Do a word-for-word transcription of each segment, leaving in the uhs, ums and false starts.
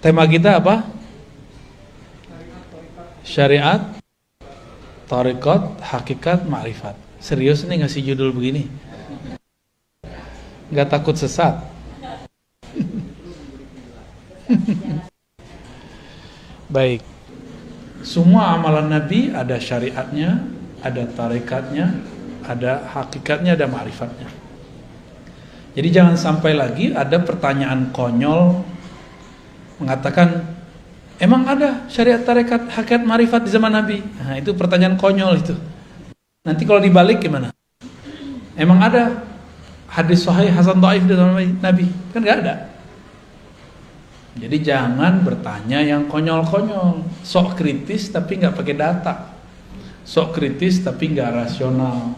Tema kita apa? Syariat, thariqat, hakikat, ma'rifat. Serius nih ngasih judul begini? Gak takut sesat? Baik. Semua amalan Nabi ada syariatnya, ada tarikatnya, ada hakikatnya, ada ma'rifatnya. Jadi jangan sampai lagi ada pertanyaan konyol mengatakan, emang ada syariat, tarekat, hakikat, ma'rifat di zaman Nabi? Nah, itu pertanyaan konyol itu. Nanti kalau dibalik gimana? Emang ada hadis sahih hasan dhaif di zaman Nabi? Kan gak ada. Jadi jangan bertanya yang konyol-konyol. Sok kritis tapi gak pakai data. Sok kritis tapi gak rasional.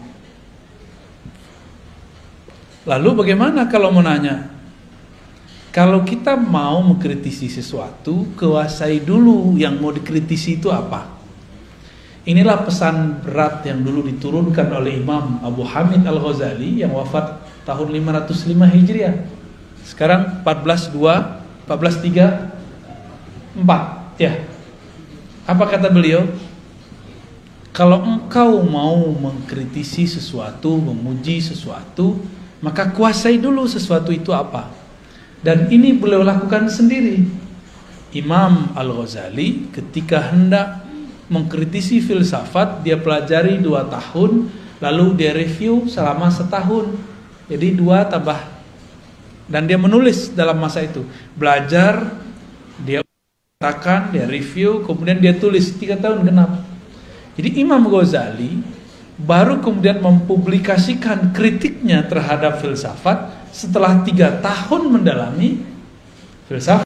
Lalu bagaimana kalau mau nanya? Kalau kita mau mengkritisi sesuatu, kuasai dulu yang mau dikritisi itu apa. Inilah pesan berat yang dulu diturunkan oleh Imam Abu Hamid Al-Ghazali yang wafat tahun lima ratus lima Hijriah. Sekarang empat belas dua, empat belas tiga, empat. Ya. Apa kata beliau? Kalau engkau mau mengkritisi sesuatu, memuji sesuatu, maka kuasai dulu sesuatu itu apa. Dan ini beliau lakukan sendiri. Imam Al-Ghazali ketika hendak mengkritisi filsafat, dia pelajari dua tahun, lalu dia review selama setahun. Jadi dua tambah. Dan dia menulis dalam masa itu. Belajar, dia katakan, dia review, kemudian dia tulis tiga tahun genap. Jadi Imam Ghazali baru kemudian mempublikasikan kritiknya terhadap filsafat setelah tiga tahun mendalami filsafat.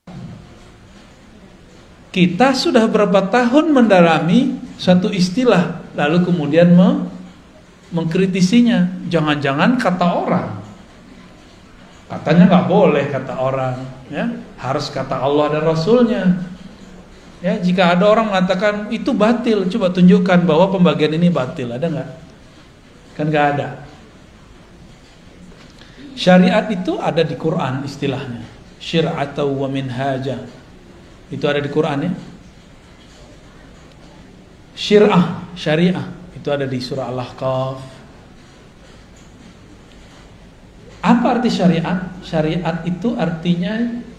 Kita sudah berapa tahun mendalami suatu istilah, lalu kemudian me mengkritisinya. Jangan-jangan kata orang, katanya nggak boleh kata orang, ya harus kata Allah dan Rasulnya. Ya, jika ada orang mengatakan itu batil, coba tunjukkan bahwa pembagian ini batil, ada nggak? Kan nggak ada. Syariat itu ada di Quran istilahnya, syir'atan wa minhaja. Itu ada di Quran ya. Syir'ah, syariah, itu ada di surah Al-Ahqaf. Apa arti syariat? Syariat itu artinya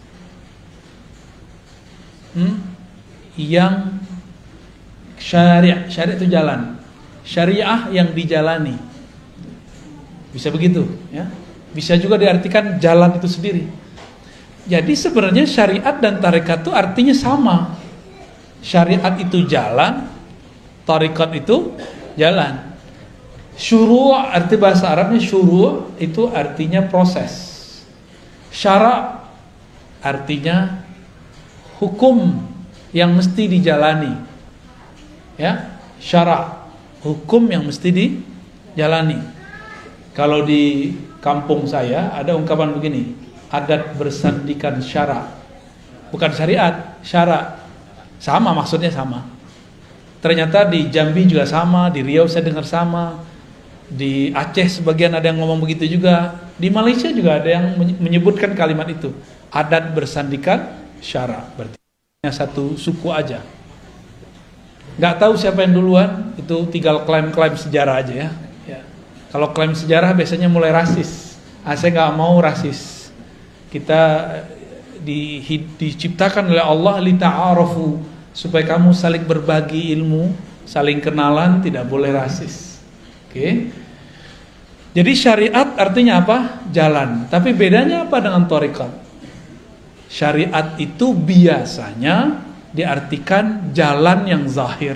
hmm, yang syariah, syariat itu jalan. Syariah yang dijalani. Bisa begitu, ya. Bisa juga diartikan jalan itu sendiri. Jadi sebenarnya syariat dan tarekat itu artinya sama. Syariat itu jalan, tarekat itu jalan. Syuru' arti bahasa Arabnya syuru' itu artinya proses. Syara' artinya hukum yang mesti dijalani. Ya, syara' hukum yang mesti dijalani. Kalau di kampung saya ada ungkapan begini, adat bersandikan syara. Bukan syariat, syara. Sama, maksudnya sama. Ternyata di Jambi juga sama, di Riau saya dengar sama, di Aceh sebagian ada yang ngomong begitu juga, di Malaysia juga ada yang menyebutkan kalimat itu, adat bersandikan syara. Berarti hanya satu suku aja. Gak tahu siapa yang duluan, itu tinggal klaim-klaim sejarah aja ya. Kalau klaim sejarah biasanya mulai rasis. Ah, saya nggak mau rasis. Kita di, diciptakan oleh Allah li ta'arafu, supaya kamu saling berbagi ilmu, saling kenalan, tidak boleh rasis. Oke. Okay. Jadi syariat artinya apa? Jalan. Tapi bedanya apa dengan thariqat? Syariat itu biasanya diartikan jalan yang zahir.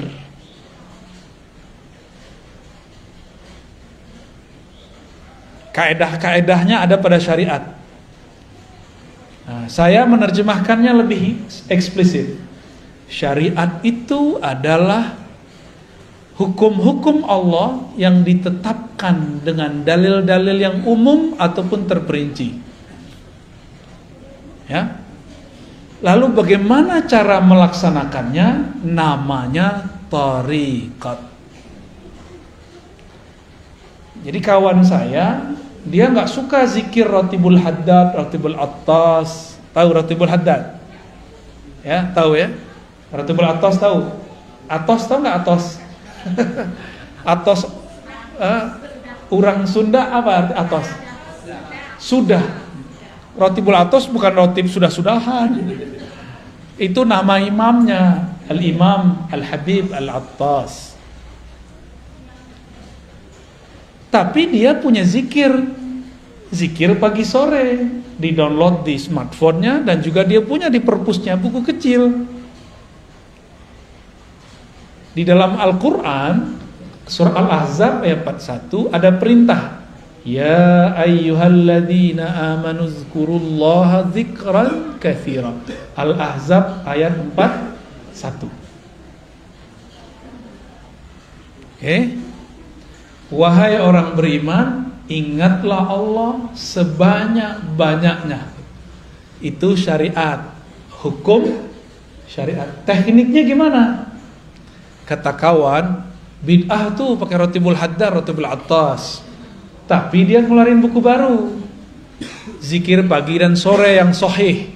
Kaedah-kaedahnya ada pada syariat. Nah, saya menerjemahkannya lebih eksplisit. Syariat itu adalah hukum-hukum Allah yang ditetapkan dengan dalil-dalil yang umum ataupun terperinci. Ya. Lalu bagaimana cara melaksanakannya? Namanya thariqat. Jadi kawan saya, dia nggak suka zikir Ratibul Haddad, Ratibul Attas. Tahu Ratibul Haddad? Ya, tahu ya? Ratibul Atos tahu? Atos tahu nggak Atos? Atos uh, orang Sunda apa arti Atos? Sudah. Ratibul Atos bukan rotib sudah-sudahan. Itu nama imamnya, Al-Imam Al-Habib Al-Attas. Tapi dia punya zikir, zikir pagi sore, di-download di smartphone-nya, dan juga dia punya di perpusnya buku kecil. Di dalam Al-Quran, surah Al-Ahzab ayat empat puluh satu ada perintah, ya ayyuhalladzina amanu zkurullaha dzikran katsira. Al-Ahzab ayat empat puluh satu. Oke. Okay. Wahai orang beriman, ingatlah Allah sebanyak-banyaknya. Itu syariat, hukum syariat. Tekniknya gimana? Kata kawan, bid'ah tuh pakai Ratibul Haddar, Ratibul Attas. Tapi dia ngeluarin buku baru, zikir pagi dan sore yang sahih.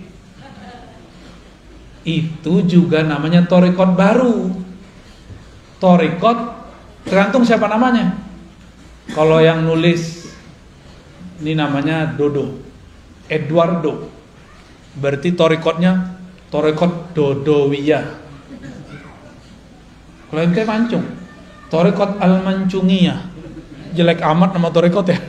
Itu juga namanya thariqat baru. Thariqat tergantung siapa namanya. Kalau yang nulis ini namanya Dodo, Eduardo, berarti thariqatnya thariqat Dodowiyah. Kalau yang kayak Mancung, thariqat Al-Mancungiyah. Jelek amat nama thariqat ya.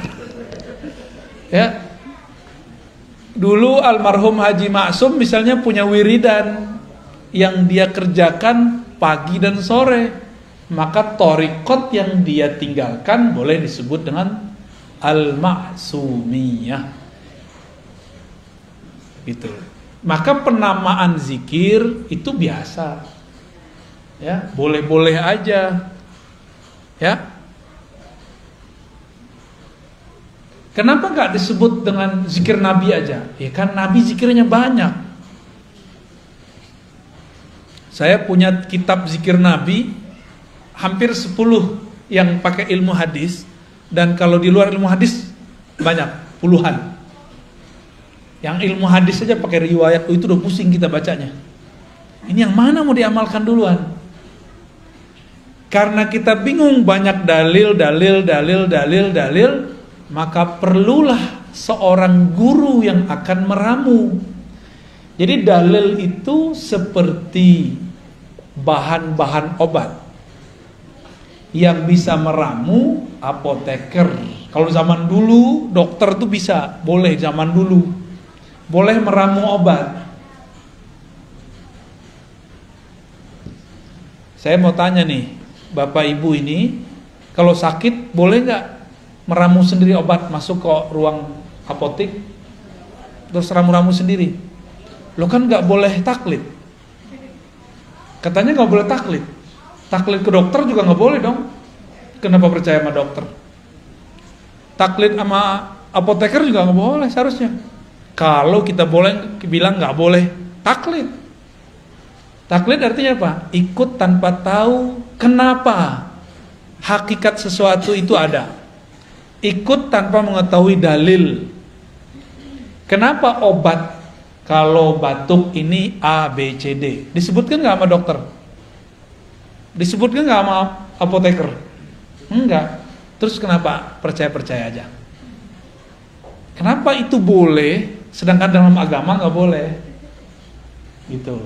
Ya. Dulu almarhum Haji Maksum misalnya punya wiridan yang dia kerjakan pagi dan sore. Maka thariqat yang dia tinggalkan boleh disebut dengan Al-Maksumiyah. Gitu. Maka penamaan zikir itu biasa. Ya, boleh-boleh aja. Ya. Kenapa nggak disebut dengan zikir Nabi aja? Ya kan Nabi zikirnya banyak. Saya punya kitab zikir Nabi hampir sepuluh yang pakai ilmu hadis, dan kalau di luar ilmu hadis banyak, puluhan. Yang ilmu hadis saja pakai riwayat, oh, itu udah pusing kita bacanya. Ini yang mana mau diamalkan duluan? Karena kita bingung, banyak dalil, dalil, dalil, dalil, dalil, maka perlulah seorang guru yang akan meramu. Jadi dalil itu seperti bahan-bahan obat. Yang bisa meramu apoteker. Kalau zaman dulu dokter tuh bisa, boleh zaman dulu. Boleh meramu obat. Saya mau tanya nih, Bapak Ibu ini, kalau sakit boleh nggak meramu sendiri obat, masuk ke ruang apotek terus ramu-ramu sendiri? Lo kan nggak boleh taklid. Katanya nggak boleh taklid. Taklid ke dokter juga nggak boleh dong. Kenapa percaya sama dokter? Taklid sama apoteker juga nggak boleh seharusnya. Kalau kita boleh bilang nggak boleh taklid. Taklid artinya apa? Ikut tanpa tahu kenapa hakikat sesuatu itu ada. Ikut tanpa mengetahui dalil. Kenapa obat kalau batuk ini A, B, C, D? Disebutkan nggak sama dokter? Disebutkan nggak sama apoteker? Enggak. Terus kenapa percaya-percaya aja? Kenapa itu boleh, sedangkan dalam agama nggak boleh? Gitu.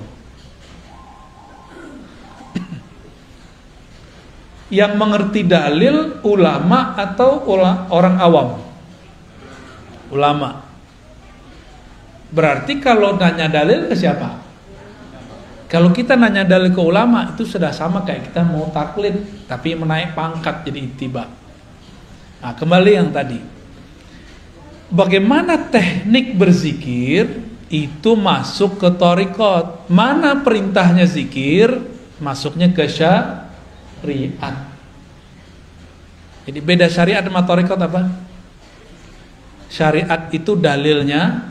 Yang mengerti dalil ulama atau orang awam? Ulama. Berarti kalau nanya dalil ke siapa? Kalau kita nanya dalil ke ulama, itu sudah sama kayak kita mau taklid, tapi menaik pangkat jadi ittiba. Nah, kembali yang tadi. Bagaimana teknik berzikir itu masuk ke thariqat. Mana perintahnya zikir, masuknya ke syariat. Jadi beda syariat sama thariqat apa? Syariat itu dalilnya,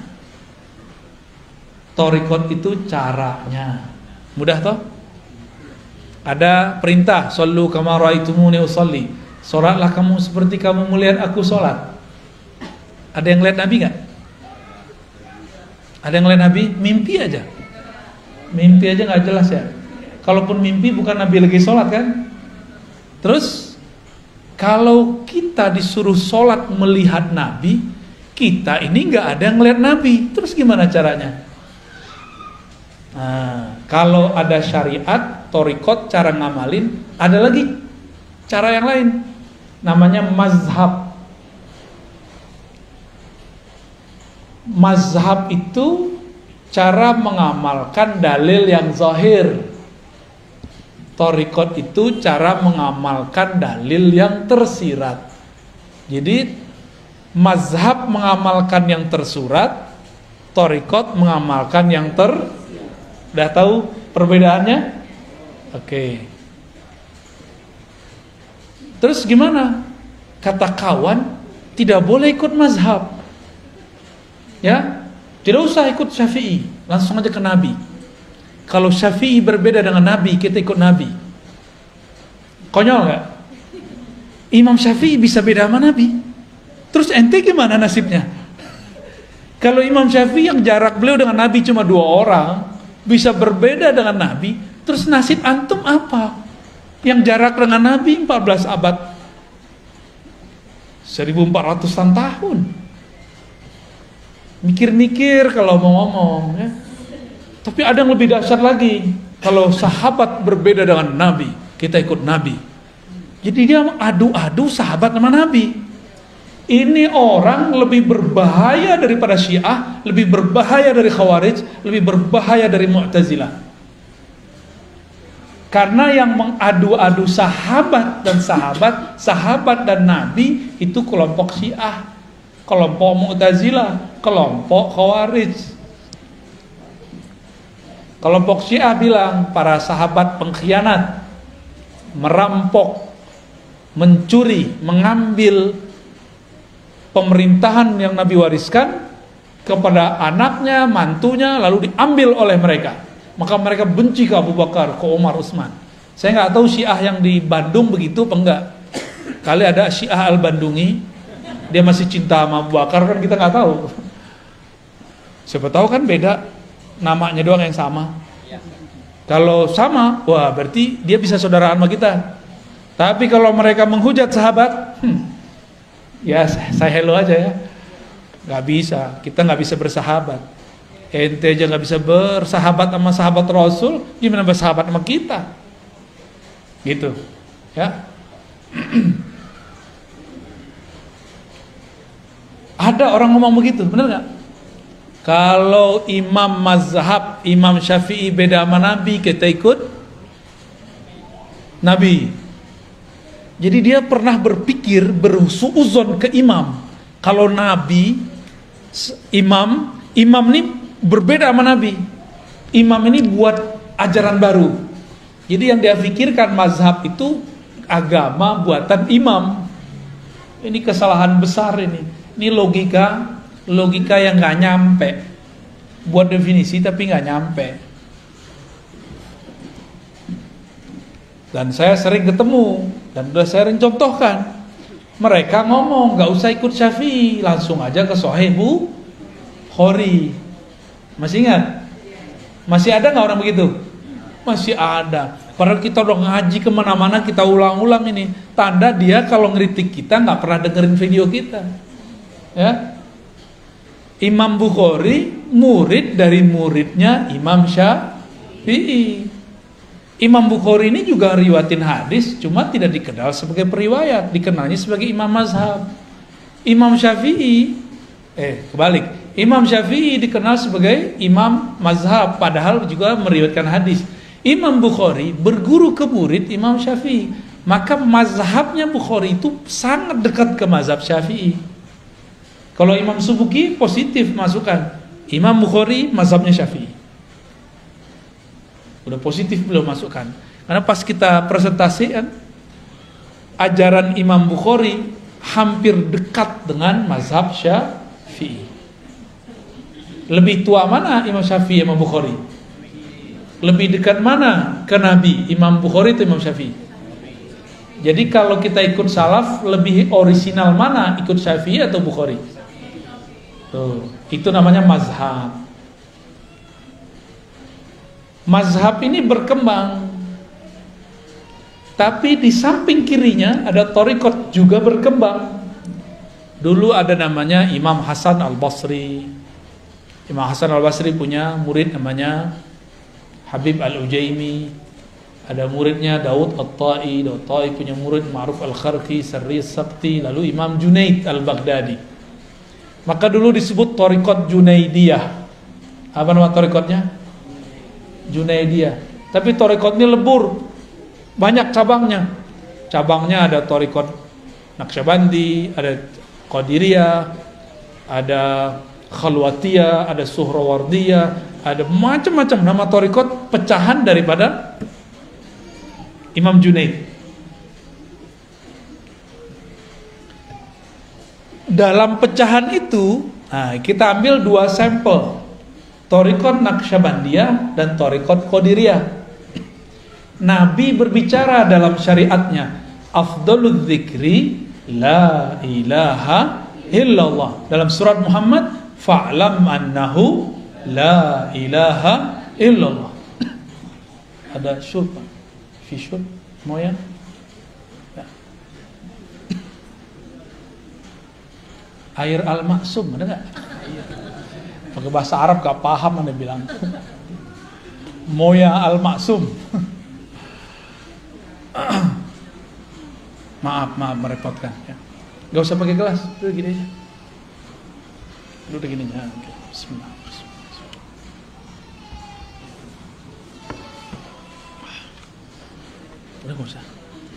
thariqat itu caranya. Mudah toh? Ada perintah, sallu kama raaitumuni usolli. Salatlah kamu seperti kamu melihat aku salat. Ada yang lihat Nabi enggak? Ada yang lihat Nabi? Mimpi aja. Mimpi aja nggak jelas ya. Kalaupun mimpi bukan Nabi lagi sholat kan. Terus kalau kita disuruh sholat melihat Nabi, kita ini nggak ada yang ngeliat Nabi. Terus gimana caranya? Nah, kalau ada syariat, torikot, cara ngamalin, ada lagi cara yang lain. Namanya mazhab. Mazhab itu cara mengamalkan dalil yang zahir. Torikot itu cara mengamalkan dalil yang tersirat. Jadi mazhab mengamalkan yang tersurat, torikot mengamalkan yang ter. Udah tahu perbedaannya? Oke. Terus gimana? Kata kawan, tidak boleh ikut mazhab. Ya, tidak usah ikut Syafi'i, langsung aja ke Nabi. Kalau Syafi'i berbeda dengan Nabi, kita ikut Nabi. Konyol nggak? Imam Syafi'i bisa beda sama Nabi. Terus ente gimana nasibnya? Kalau Imam Syafi'i yang jarak beliau dengan Nabi cuma dua orang, bisa berbeda dengan Nabi, terus nasib antum apa? Yang jarak dengan Nabi empat belas abad, seribu empat ratusan tahun. Mikir-mikir kalau mau ngomong ya. Tapi ada yang lebih dahsyat lagi. Kalau sahabat berbeda dengan Nabi, kita ikut Nabi. Jadi dia adu-adu sahabat sama Nabi. Ini orang lebih berbahaya daripada Syiah, lebih berbahaya dari Khawarij, lebih berbahaya dari Mu'tazilah. Karena yang mengadu-adu sahabat dan sahabat, sahabat dan Nabi itu kelompok Syiah, kelompok Mu'tazilah, kelompok Khawarij. Kelompok Syiah bilang para sahabat pengkhianat, merampok, mencuri, mengambil pemerintahan yang Nabi wariskan kepada anaknya, mantunya, lalu diambil oleh mereka. Maka mereka benci ke Abu Bakar, ke Umar, Utsman. Saya nggak tahu Syiah yang di Bandung begitu apa enggak. Kali ada Syiah Al-Bandungi, dia masih cinta sama Abu Bakar kan kita nggak tahu. Siapa tahu kan beda. Namanya doang yang sama. Kalau sama, wah berarti dia bisa saudaraan sama kita. Tapi kalau mereka menghujat sahabat, hmm, ya saya hello aja ya. Gak bisa, kita gak bisa bersahabat. Ente aja gak bisa bersahabat sama sahabat Rasul, gimana bersahabat sama kita? Gitu, ya. Ada orang ngomong begitu, bener gak? Kalau imam mazhab, Imam Syafi'i beda sama Nabi, kita ikut Nabi. Jadi dia pernah berpikir, bersuuzon ke imam. Kalau Nabi, imam, imam ini berbeda sama Nabi. Imam ini buat ajaran baru. Jadi yang dia pikirkan mazhab itu agama buatan imam. Ini kesalahan besar ini. Ini logika. Logika yang nggak nyampe, buat definisi tapi nggak nyampe. Dan saya sering ketemu dan udah sering contohkan, mereka ngomong nggak usah ikut Syafi'i, langsung aja ke Sahih Bukhari. Masih ingat? Masih ada nggak orang begitu? Masih ada. Padahal kita udah ngaji kemana-mana, kita ulang-ulang ini. Tanda dia kalau ngeritik kita nggak pernah dengerin video kita, ya. Imam Bukhari murid dari muridnya Imam Syafi'i. Imam Bukhari ini juga riwayatin hadis, cuma tidak dikenal sebagai periwayat, dikenalnya sebagai imam mazhab. Imam Syafi'i, eh kebalik, Imam Syafi'i dikenal sebagai imam mazhab, padahal juga meriwayatkan hadis. Imam Bukhari berguru ke murid Imam Syafi'i, maka mazhabnya Bukhari itu sangat dekat ke mazhab Syafi'i. Kalau Imam Subuki positif masukkan, Imam Bukhari mazhabnya Syafi'i. Udah positif belum masukkan. Karena pas kita presentasikan, ajaran Imam Bukhari hampir dekat dengan mazhab Syafi'i. Lebih tua mana Imam Syafi'i Imam Bukhari? Lebih dekat mana ke Nabi, Imam Bukhari atau Imam Syafi'i? Jadi kalau kita ikut salaf, lebih orisinal mana, ikut Syafi'i atau Bukhari? Tuh, itu namanya mazhab. mazhab ini berkembang. Tapi di samping kirinya ada thariqat juga berkembang. Dulu ada namanya Imam Hasan Al-Basri. Imam Hasan Al-Basri punya murid namanya Habib Al-Ujaimi. Ada muridnya Daud At-Tai. Daud At-Tai punya murid Ma'ruf Al-Kharqi, Sarri Sakti. Lalu Imam Junaid Al-Baghdadi. Maka dulu disebut thariqat Junaidiyah. Apa nama thariqatnya? Junaidiyah. Tapi thariqat ini lebur, banyak cabangnya. Cabangnya ada thariqat Naqsyabandi, ada Qadiriyah, ada Khalwatiyah, ada Suhrawardiyah, ada macam-macam nama thariqat pecahan daripada Imam Junaid. Dalam pecahan itu, nah, kita ambil dua sampel, thariqat Naqsyabandiyah dan thariqat Qadiriyah. Nabi berbicara dalam syariatnya, afdalul dzikri la ilaha illallah. Dalam surat Muhammad, fa'lam annahu la ilaha illallah. Ada syurb, fi syurb, mau ya? Ya. Air al-maksum, ada nggak? Pakai bahasa Arab gak paham, anda bilang moya al-maksum. Maaf, maaf merepotkan ya. Gak usah pakai gelas, udah gini aja. Udah gini aja. Oke, bismillah. Udah gak usah.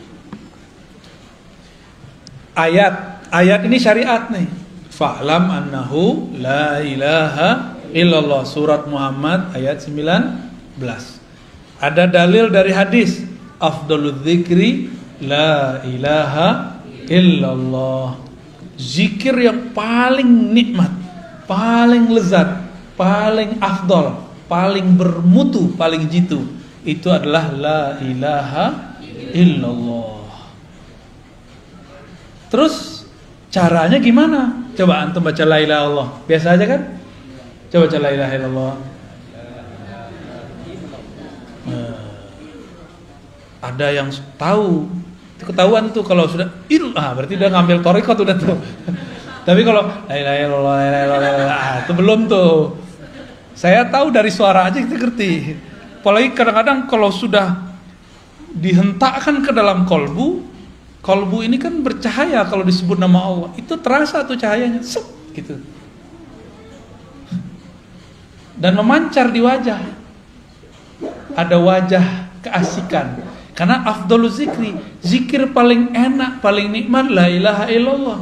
Ayat, ayat ini syariat nih. Fa'lam annahu la ilaha illallah, surat Muhammad ayat sembilan belas. Ada dalil dari hadis, afdalul dzikri la ilaha illallah. Zikir yang paling nikmat, paling lezat, paling afdal, paling bermutu, paling jitu, itu adalah la ilaha illallah. Terus caranya gimana? Coba antum baca la ilaha illallah. Biasa aja kan? Coba baca la ilaha illallah. Nah, ada yang tahu. Itu ketahuan tuh kalau sudah il, ah berarti udah ngambil thariqat udah tuh. Tapi kalau la ilaha illallah, la ilaha illallah, ah, itu belum tuh. Saya tahu dari suara aja kita ngerti. Apalagi kadang-kadang kalau sudah dihentakkan ke dalam kolbu, kolbu ini kan bercahaya kalau disebut nama Allah. Itu terasa tuh cahayanya, set, gitu. Dan memancar di wajah. Ada wajah keasikan. Karena afdhalu zikri, zikir paling enak, paling nikmat la ilaha illallah.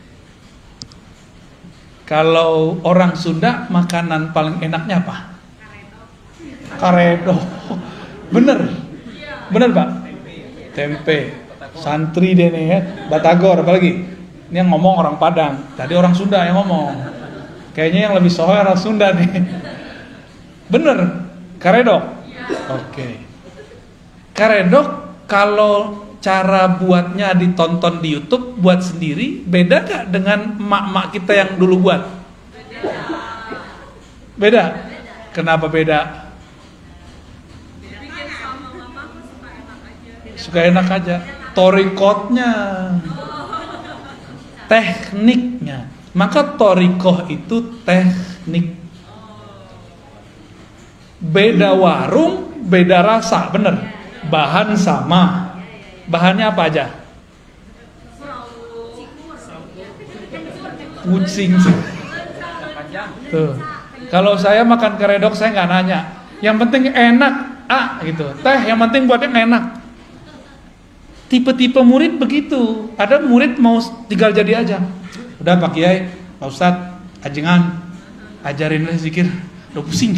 Kalau orang Sunda, makanan paling enaknya apa? Karedo. Bener? Bener Pak? Tempe. Santri deh nih ya, Batagor apalagi. Ini yang ngomong orang Padang, tadi orang Sunda yang ngomong. Kayaknya yang lebih soho orang Sunda nih. Bener, karedok. Oke. Karedok kalau cara buatnya ditonton di YouTube, buat sendiri, beda gak dengan emak-emak kita yang dulu buat? Beda. Kenapa beda? Suka enak aja. Thariqatnya, tekniknya. Maka thariqah itu teknik. Beda warung, beda rasa, bener. Bahan sama. Bahannya apa aja? Kucing. Tuh. Kalau saya makan karedok saya nggak nanya. Yang penting enak, ah gitu. Teh, yang penting buatnya enak. Tipe-tipe murid begitu. Ada murid mau tinggal jadi aja. Udah Pak Kiai, Pak Ustadz, ajengan, ajarin zikir. Udah pusing.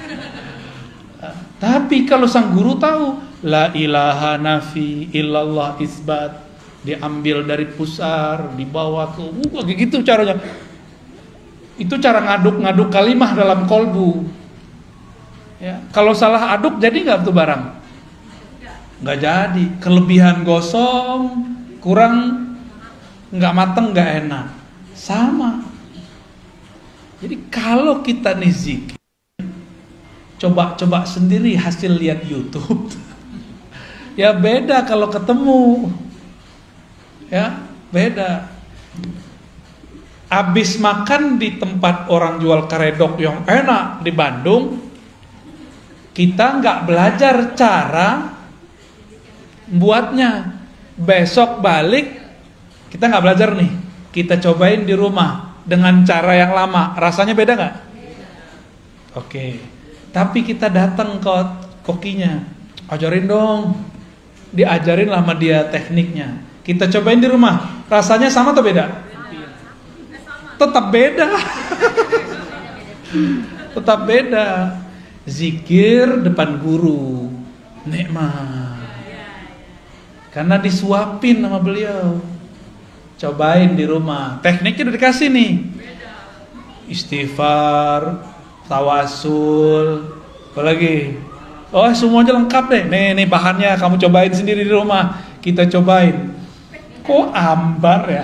Tapi kalau sang guru tahu, la ilaha nafi illallah isbat, diambil dari pusar, dibawa ke, uh, kayak gitu caranya. Itu cara ngaduk-ngaduk kalimah dalam kolbu. Ya, kalau salah aduk jadi nggak tuh barang? Nggak jadi, kelebihan gosong, kurang, nggak mateng, nggak enak, sama. Jadi kalau kita nih zikir, coba-coba sendiri hasil lihat YouTube. Ya beda kalau ketemu. Ya, beda. Abis makan di tempat orang jual karedok yang enak di Bandung, kita nggak belajar cara buatnya. Besok balik, kita nggak belajar nih. Kita cobain di rumah dengan cara yang lama. Rasanya beda nggak? Oke. Tapi kita datang ke kokinya, ajarin dong. Diajarin lah sama dia tekniknya. Kita cobain di rumah. Rasanya sama atau beda? Tetap beda. Tetap beda. Zikir depan guru, nikmat. Karena disuapin sama beliau. Cobain di rumah. Tekniknya udah dikasih nih. Istighfar, tawasul, apalagi. Oh, semuanya lengkap deh. Nih, nih bahannya kamu cobain sendiri di rumah. Kita cobain. Kok ambar ya?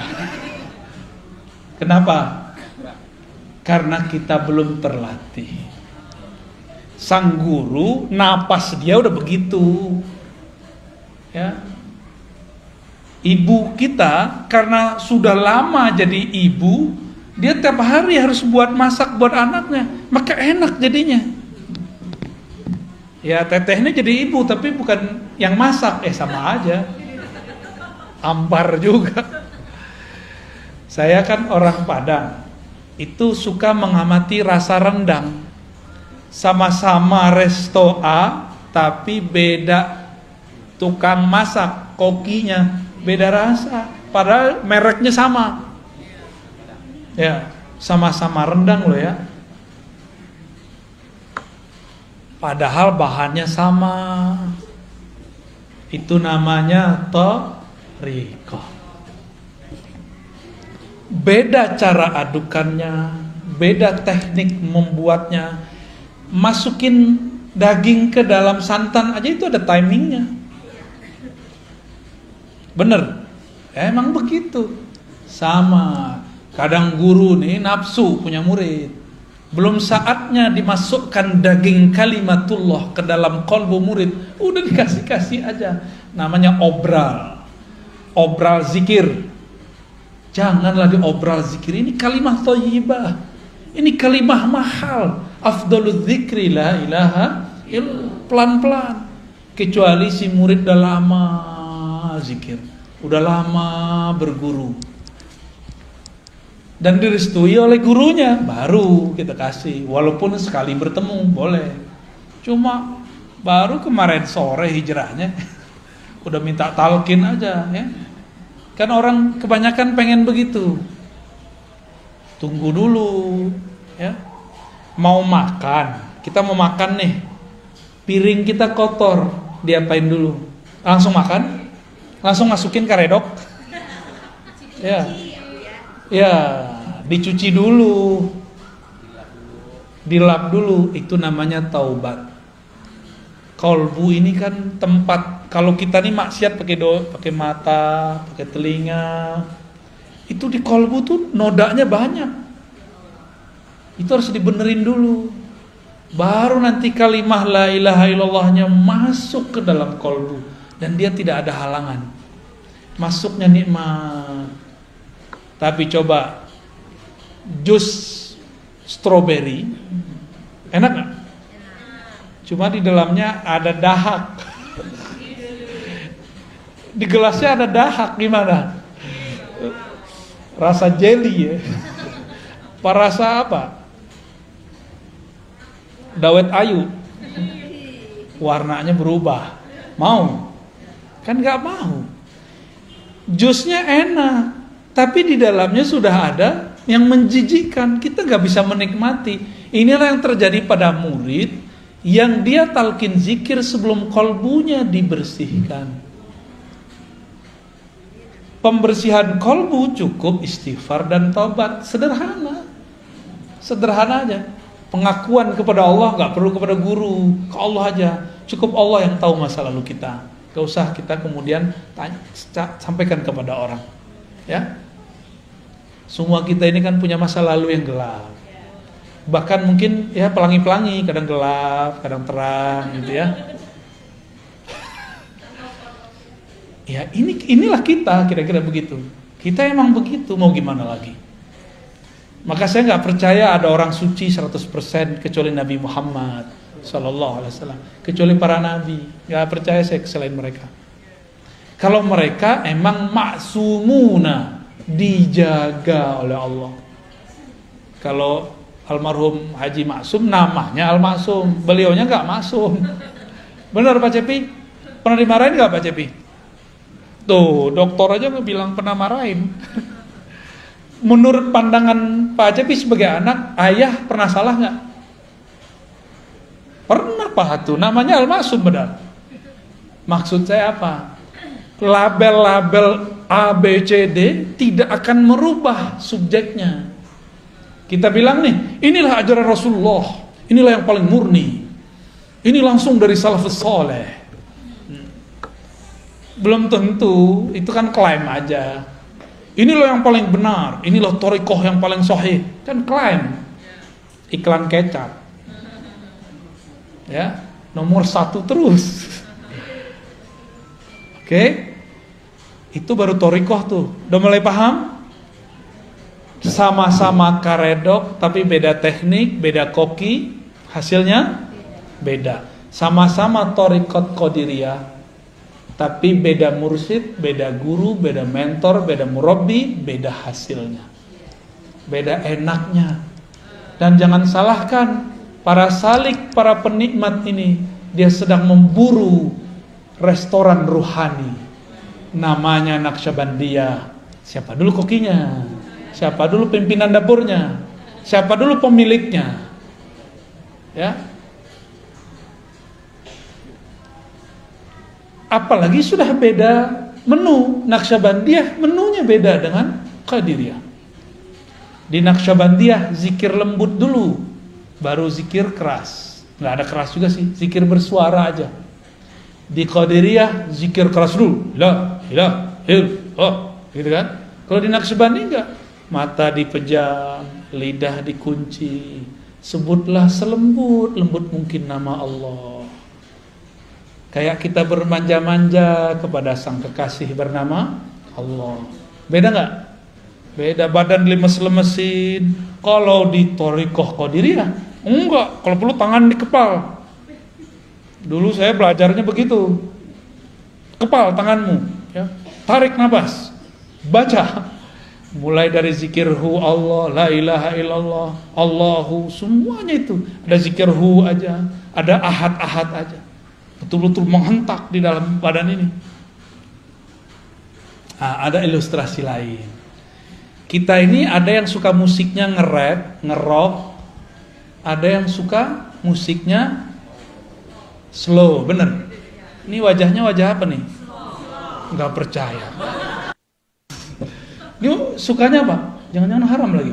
Kenapa? Karena kita belum terlatih. Sang guru napas dia udah begitu. Ya. Ibu kita karena sudah lama jadi ibu, dia tiap hari harus buat masak buat anaknya, maka enak jadinya. Ya tetehnya jadi ibu tapi bukan yang masak, eh sama aja. Ampar juga. Saya kan orang Padang, itu suka mengamati rasa rendang. Sama-sama resto A, tapi beda tukang masak, kokinya beda rasa. Padahal mereknya sama. Ya, sama-sama rendang loh ya. Padahal bahannya sama. Itu namanya thariqah. Beda cara adukannya, beda teknik membuatnya. Masukin daging ke dalam santan aja itu ada timingnya. Bener? Emang begitu. Sama. Kadang guru nih nafsu punya murid. Belum saatnya dimasukkan daging kalimatullah ke dalam kolbu murid, udah dikasih-kasih aja. Namanya obral. Obral zikir. Janganlah diobral zikir. Ini kalimah thayyibah. Ini kalimah mahal. Afdalul zikri la ilaha illallah. Pelan-pelan. Kecuali si murid udah lama zikir, udah lama berguru dan direstui oleh gurunya, baru kita kasih. Walaupun sekali bertemu boleh. Cuma baru kemarin sore hijrahnya udah minta talqin aja ya. Kan orang kebanyakan pengen begitu. Tunggu dulu ya. Mau makan, kita mau makan nih, piring kita kotor, diapain dulu? Langsung makan? Langsung masukin karedok? Ya, ya, dicuci dulu, dilap dulu. Itu namanya taubat. Kolbu ini kan tempat. Kalau kita nih maksiat pakai do, pakai mata, pakai telinga, itu di kolbu tuh nodanya banyak. Itu harus dibenerin dulu. Baru nanti kalimah la ilaha illallahnya masuk ke dalam kolbu. Dan dia tidak ada halangan. Masuknya nikmat. Tapi coba jus stroberi, enak gak? Cuma di dalamnya ada dahak. Di gelasnya ada dahak, gimana? Rasa jelly ya. Apa rasa apa? Dawet ayu. Warnanya berubah. Mau? Kan gak mau. Jusnya enak, tapi di dalamnya sudah ada yang menjijikkan. Kita gak bisa menikmati. Inilah yang terjadi pada murid yang dia talqin zikir sebelum kolbunya dibersihkan. Pembersihan kolbu cukup istighfar dan taubat. Sederhana. Sederhana aja. Pengakuan kepada Allah gak perlu kepada guru, ke Allah aja. Cukup Allah yang tahu masa lalu kita. Gak usah kita kemudian tanya, sampaikan kepada orang. Ya. Semua kita ini kan punya masa lalu yang gelap. Bahkan mungkin ya pelangi-pelangi, kadang gelap, kadang terang gitu ya. Ya ini inilah kita, kira-kira begitu. Kita emang begitu, mau gimana lagi. Maka saya nggak percaya ada orang suci seratus persen kecuali Nabi Muhammad Sallallahu Alaihi Wasallam, kecuali para nabi. Nggak percaya saya selain mereka. Kalau mereka emang maksumuna, dijaga oleh Allah. Kalau almarhum Haji Maksum namanya Al-Maksum, beliaunya nggak maksum. Benar Pak Cepi? Pernah dimarahin nggak Pak Cepi? Tuh, dokter aja bilang pernah marahin. Menurut pandangan Pak Cepi sebagai anak, ayah pernah salah nggak? Pernah Pak, tuh namanya Al-Maksum benar. Maksud saya apa? Label-label A, B, C, D tidak akan merubah subjeknya. Kita bilang nih, inilah ajaran Rasulullah, inilah yang paling murni, ini langsung dari salafus saleh. Belum tentu, itu kan klaim aja. Inilah yang paling benar, inilah thariqah yang paling sahih, kan klaim. Iklan kecap. Ya, nomor satu terus. Oke, itu baru thariqah tuh. Udah mulai paham? Sama-sama karedok, tapi beda teknik, beda koki, hasilnya beda. Sama-sama thariqat qadiriyah, tapi beda mursyid, beda guru, beda mentor, beda murabbi, beda hasilnya, beda enaknya. Dan jangan salahkan para salik, para penikmat ini, dia sedang memburu restoran ruhani, namanya Naqsyabandiyah. Siapa dulu kokinya? Siapa dulu pimpinan dapurnya? Siapa dulu pemiliknya? Ya. Apalagi sudah beda menu. Naqsyabandiyah menunya beda dengan Qadiriyah. Di Naqsyabandiyah zikir lembut dulu, baru zikir keras. Nggak ada keras juga sih, zikir bersuara aja. Di Qadiriyah zikir keras dulu, la ilaha illallah, gitu kan? Kalau di Naqsyabandiyah enggak, mata dipejam, lidah dikunci, sebutlah selembut lembut mungkin nama Allah. Kayak kita bermanja-manja kepada sang kekasih bernama Allah. Beda nggak? Beda, badan lemes-lemesin. Kalau di thariqah Qadiriyah enggak, kalau perlu tangan dikepal. Dulu saya belajarnya begitu. Kepal tanganmu, ya. Tarik nafas, baca. Mulai dari zikirhu Allah, la ilaha illallah, Allahu, semuanya itu. Ada zikirhu aja, ada ahad-ahad aja. Betul-betul menghentak di dalam badan ini. Nah, ada ilustrasi lain. Kita ini ada yang suka musiknya nge-rap, nge-rock, ada yang suka musiknya slow, bener. Ini wajahnya wajah apa nih? Nggak percaya. Dia sukanya apa? Jangan-jangan haram lagi.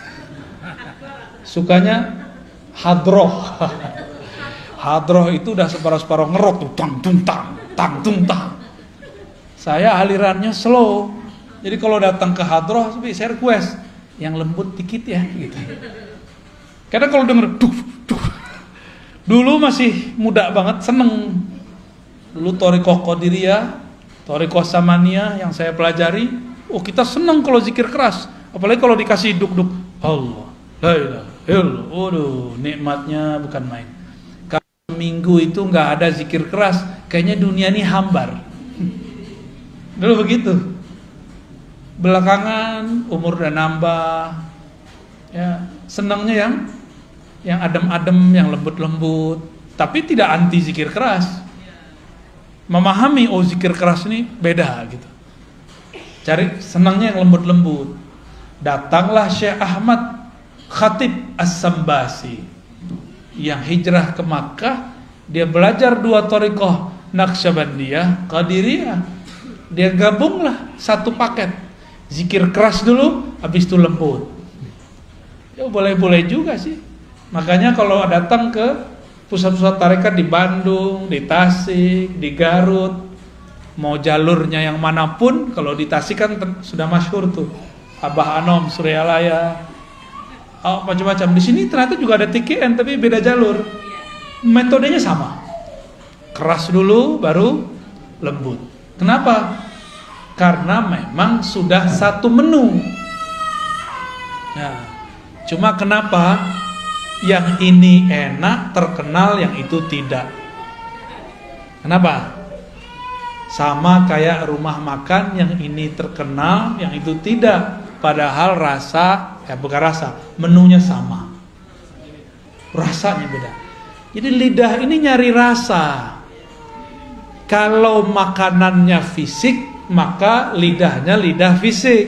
Sukanya hadroh. Hadroh itu udah separuh-separuh ngerok tuh, tang tung tang, tang tung tang. Saya alirannya slow. Jadi kalau datang ke hadroh, saya request yang lembut dikit ya, gitu. Karena kalau denger duh, duh. Dulu masih muda banget, seneng. Dulu thariqah Qadiriyah, thariqah Samaniyah yang saya pelajari, oh kita seneng kalau zikir keras, apalagi kalau dikasih duk-duk. Allah, la ilaha illallah. Waduh, nikmatnya bukan main. Kalau minggu itu nggak ada zikir keras, kayaknya dunia ini hambar. Dulu begitu. Belakangan umur udah nambah, ya senangnya yang yang adem-adem, yang lembut-lembut, tapi tidak anti zikir keras. Memahami oh zikir keras ini beda gitu. Cari senangnya yang lembut-lembut. Datanglah Syekh Ahmad Khatib As-Sambasi yang hijrah ke Makkah. Dia belajar dua thariqah, Naqsyabandiyah, Qadiriyah. Dia gabunglah satu paket. Zikir keras dulu, habis itu lembut. Ya boleh-boleh juga sih. Makanya kalau datang ke pusat-pusat tarekat di Bandung, di Tasik, di Garut, mau jalurnya yang manapun, kalau di Tasik kan sudah masyhur tuh. Abah Anom Suryalaya, oh, macam-macam. Di sini ternyata juga ada T K N tapi beda jalur. Metodenya sama. Keras dulu baru lembut. Kenapa? Karena memang sudah satu menu. Nah, cuma kenapa yang ini enak terkenal, yang itu tidak? Kenapa? Sama kayak rumah makan, yang ini terkenal, yang itu tidak. Padahal rasa, ya bukan rasa, menunya sama. Rasanya beda. Jadi lidah ini nyari rasa. Kalau makanannya fisik, maka lidahnya lidah fisik.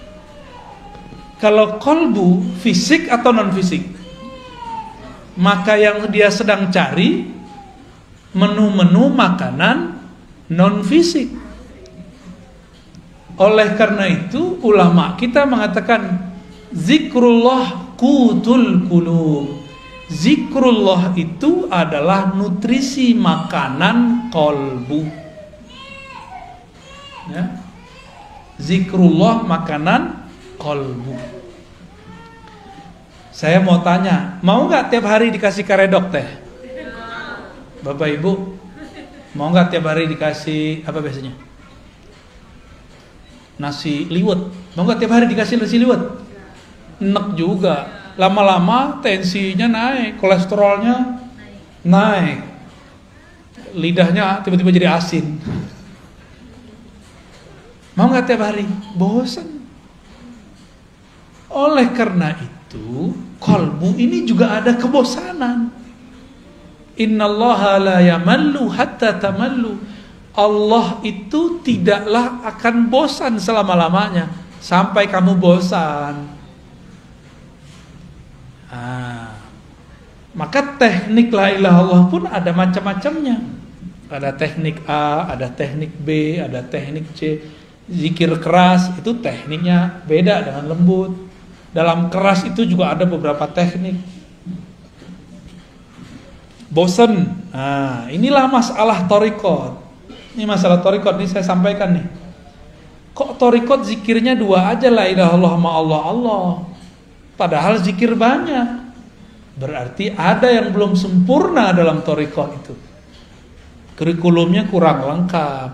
Kalau kolbu fisik atau non fisik, maka yang dia sedang cari menu-menu makanan non fisik. Oleh karena itu ulama kita mengatakan zikrullah qutul qulub. Zikrullah itu adalah nutrisi makanan kolbu. Ya. Zikrullah makanan kolbu. Saya mau tanya, mau nggak tiap hari dikasih karedok teh? Bapak Ibu, mau nggak tiap hari dikasih apa biasanya? Nasi liwet. Mau nggak tiap hari dikasih nasi liwet? Enak juga. Lama-lama tensinya naik, kolesterolnya naik, lidahnya tiba-tiba jadi asin. Mau nggak tiap hari? Bosan. Oleh karena itu, kolbu ini juga ada kebosanan. Innallaha la yamallu hatta tamallu. Allah itu tidaklah akan bosan selama-lamanya sampai kamu bosan. Ah, maka teknik la ilaha illallah pun ada macam-macamnya. Ada teknik A, ada teknik B, ada teknik C. Zikir keras itu tekniknya beda dengan lembut. Dalam keras itu juga ada beberapa teknik. Bosen. Nah, inilah masalah torikot. Ini masalah torikot, ini saya sampaikan nih. Kok torikot zikirnya dua aja, la ilaha illallah ma Allah Allah. Padahal zikir banyak. Berarti ada yang belum sempurna dalam torikot itu. Kurikulumnya kurang lengkap.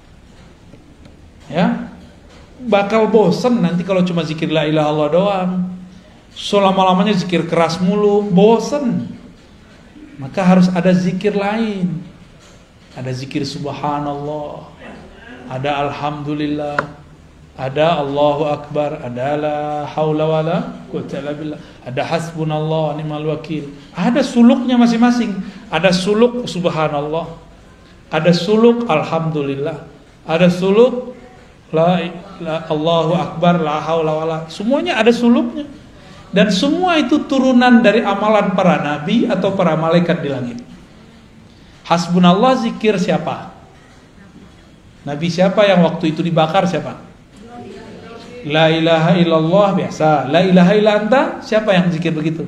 Ya, bakal bosen nanti kalau cuma zikir la ilaha illallah doang. Selama-lamanya zikir keras mulu, bosen. Maka harus ada zikir lain. Ada zikir subhanallah, ada alhamdulillah, ada Allahu akbar, ada la haula wala quwwata illa billah, ada hasbunallah ni'mal wakil. Ada suluknya masing-masing. Ada suluk subhanallah, ada suluk alhamdulillah, ada suluk la, la Allahu akbar, la haula wala. Semuanya ada suluknya. Dan semua itu turunan dari amalan para nabi atau para malaikat di langit. Hasbunallah zikir siapa? Nabi siapa yang waktu itu dibakar siapa? La ilaha illallah biasa. La ilaha illa anta, siapa yang zikir begitu?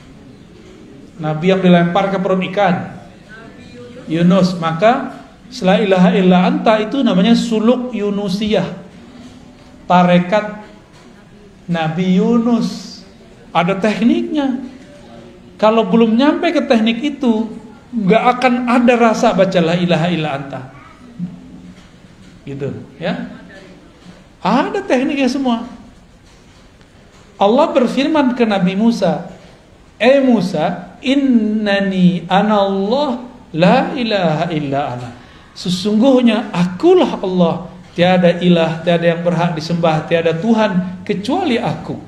Nabi yang dilempar ke perut ikan, Yunus. Maka la ilaha illa anta itu namanya suluk Yunusiyah, tarekat Nabi Yunus. Ada tekniknya. Kalau belum nyampe ke teknik itu, nggak akan ada rasa baca la ilaha illa anta. Gitu, ya. Ada tekniknya semua. Allah berfirman ke Nabi Musa, "Eh Musa, innani anallah la ilaha illa ana." Sesungguhnya akulah Allah, tiada ilah, tiada yang berhak disembah, tiada Tuhan kecuali aku.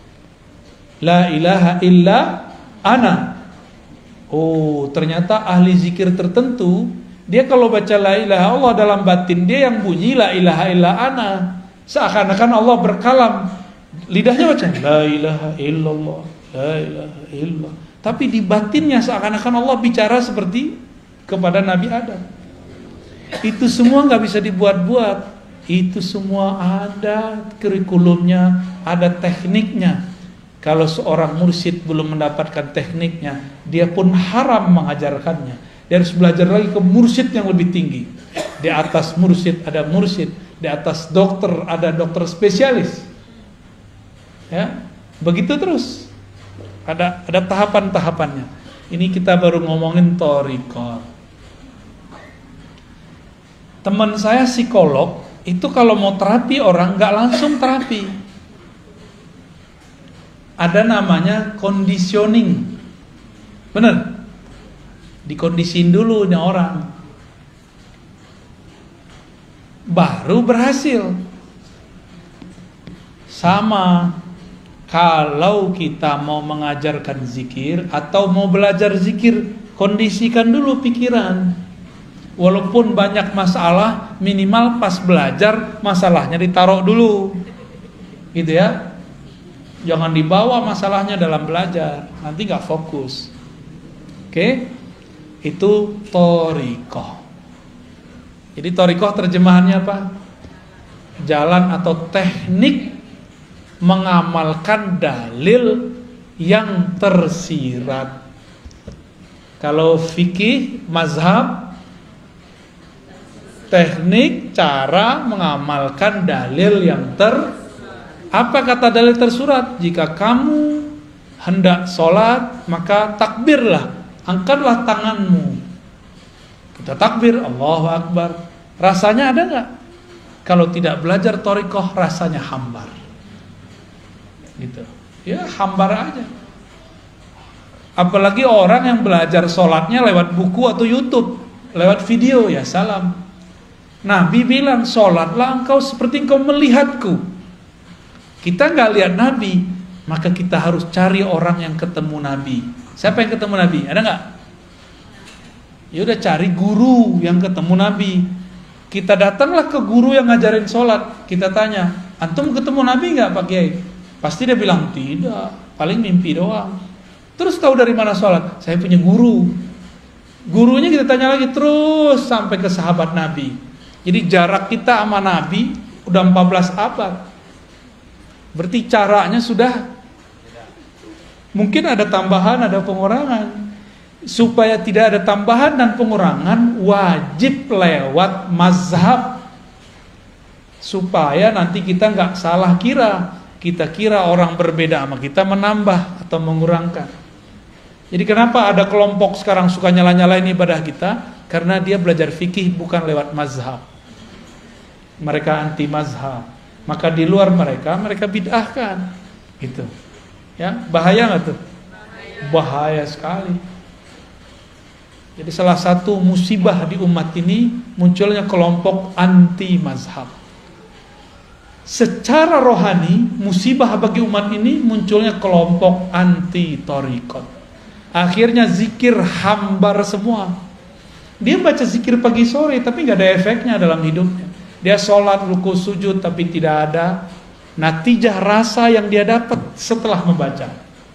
La ilaha illa ana. Oh, ternyata ahli zikir tertentu, dia kalau baca la ilaha Allah dalam batin dia yang bunyi la ilaha illa ana. Seakan-akan Allah berkalam. Lidahnya baca la ilaha illallah, la ilaha illallah. Tapi di batinnya seakan-akan Allah bicara seperti kepada Nabi Adam. Itu semua nggak bisa dibuat-buat. Itu semua ada kurikulumnya, ada tekniknya. Kalau seorang mursyid belum mendapatkan tekniknya, dia pun haram mengajarkannya. Dia harus belajar lagi ke mursyid yang lebih tinggi. Di atas mursyid ada mursyid, di atas dokter ada dokter spesialis. Ya, begitu terus. Ada ada tahapan-tahapannya. Ini kita baru ngomongin thariqah. Teman saya psikolog itu kalau mau terapi orang nggak langsung terapi. Ada namanya conditioning. Bener? Dikondisin dulu nih orang. Baru berhasil. Sama kalau kita mau mengajarkan zikir atau mau belajar zikir, kondisikan dulu pikiran. Walaupun banyak masalah, minimal pas belajar masalahnya ditaruh dulu. Gitu ya. Jangan dibawa masalahnya dalam belajar, nanti gak fokus. Oke? Itu thariqah. Jadi thariqah terjemahannya apa? Jalan atau teknik mengamalkan dalil yang tersirat. Kalau fikih, mazhab, teknik cara mengamalkan dalil yang ter apa kata dalil tersurat? Jika kamu hendak sholat, maka takbirlah, angkatlah tanganmu. Kita takbir, Allahu Akbar. Rasanya ada nggak? Kalau tidak belajar thariqah, rasanya hambar. Gitu. Ya hambar aja. Apalagi orang yang belajar sholatnya lewat buku atau YouTube, lewat video, ya salam. Nabi bilang, sholatlah engkau seperti engkau melihatku. Kita nggak lihat Nabi, maka kita harus cari orang yang ketemu Nabi. Siapa yang ketemu Nabi? Ada nggak? Ya udah cari guru yang ketemu Nabi. Kita datanglah ke guru yang ngajarin sholat. Kita tanya, antum ketemu Nabi nggak Pak Kiai? Pasti dia bilang tidak, paling mimpi doang. Terus tahu dari mana sholat? Saya punya guru. Gurunya kita tanya lagi terus sampai ke sahabat Nabi. Jadi jarak kita sama Nabi udah empat belas abad. Berarti caranya sudah mungkin ada tambahan, ada pengurangan. Supaya tidak ada tambahan dan pengurangan, wajib lewat mazhab. Supaya nanti kita nggak salah kira. Kita kira orang berbeda sama kita menambah atau mengurangkan. Jadi kenapa ada kelompok sekarang suka nyala-nyalain ibadah kita? Karena dia belajar fikih bukan lewat mazhab. Mereka anti mazhab. Maka di luar mereka, mereka bid'ahkan. Gitu. Ya, bahaya nggak tuh? Bahaya sekali. Jadi salah satu musibah di umat ini munculnya kelompok anti mazhab. Secara rohani, musibah bagi umat ini munculnya kelompok anti thariqat. Akhirnya zikir hambar semua. Dia baca zikir pagi sore tapi nggak ada efeknya dalam hidupnya. Dia sholat, ruku, sujud tapi tidak ada natijah rasa yang dia dapat setelah membaca.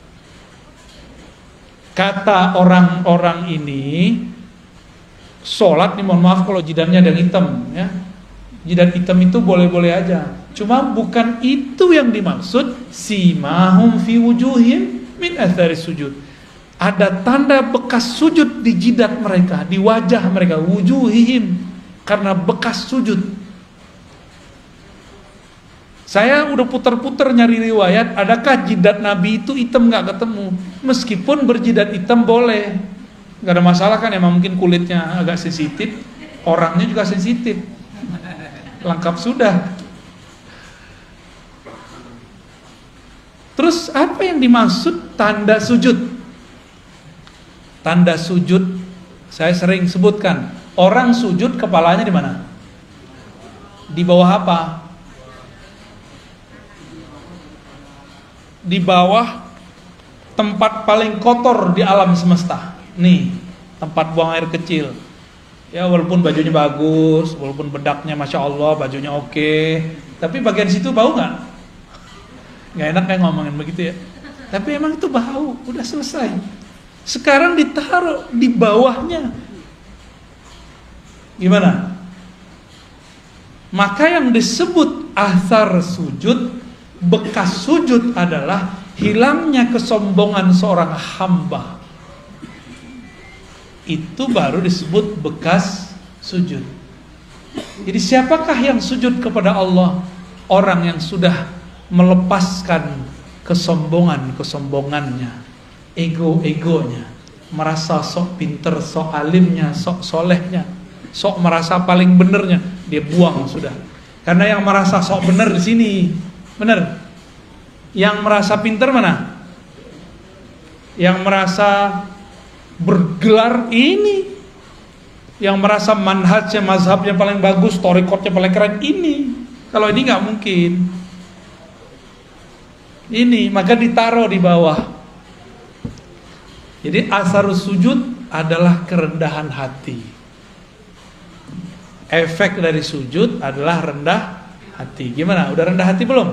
Kata orang-orang ini, sholat nih mohon maaf kalau jidatnya ada yang hitam ya. Jidat hitam itu boleh-boleh aja. Cuma bukan itu yang dimaksud simahum fi wujuhim min athari sujud. Ada tanda bekas sujud di jidat mereka, di wajah mereka, wujuhihim, karena bekas sujud. Saya udah putar-putar nyari riwayat, adakah jidat Nabi itu hitam nggak ketemu? Meskipun berjidat hitam boleh, nggak ada masalah kan? Emang mungkin kulitnya agak sensitif, orangnya juga sensitif, lengkap sudah. Terus apa yang dimaksud tanda sujud? Tanda sujud saya sering sebutkan. Orang sujud kepalanya di mana? Di bawah apa? Di bawah tempat paling kotor di alam semesta. Nih, tempat buang air kecil. Ya walaupun bajunya bagus, walaupun bedaknya masya Allah, bajunya oke, tapi bagian situ bau nggak? Nggak enak kayak ngomongin begitu ya. Tapi emang itu bau, udah selesai. Sekarang ditaruh di bawahnya. Gimana? Maka yang disebut athar sujud, bekas sujud adalah hilangnya kesombongan seorang hamba. Itu baru disebut bekas sujud. Jadi siapakah yang sujud kepada Allah? Orang yang sudah melepaskan kesombongan-kesombongannya. ego-egonya, merasa sok pinter, sok alimnya, sok solehnya, sok merasa paling benernya, dia buang sudah. Karena yang merasa sok bener di sini, bener. Yang merasa pinter mana? Yang merasa bergelar ini. Yang merasa manhajnya, mazhabnya paling bagus, torikotnya paling keren ini. Kalau ini nggak mungkin. Ini maka ditaruh di bawah. Jadi asarus sujud adalah kerendahan hati. Efek dari sujud adalah rendah hati. Gimana? Udah rendah hati belum?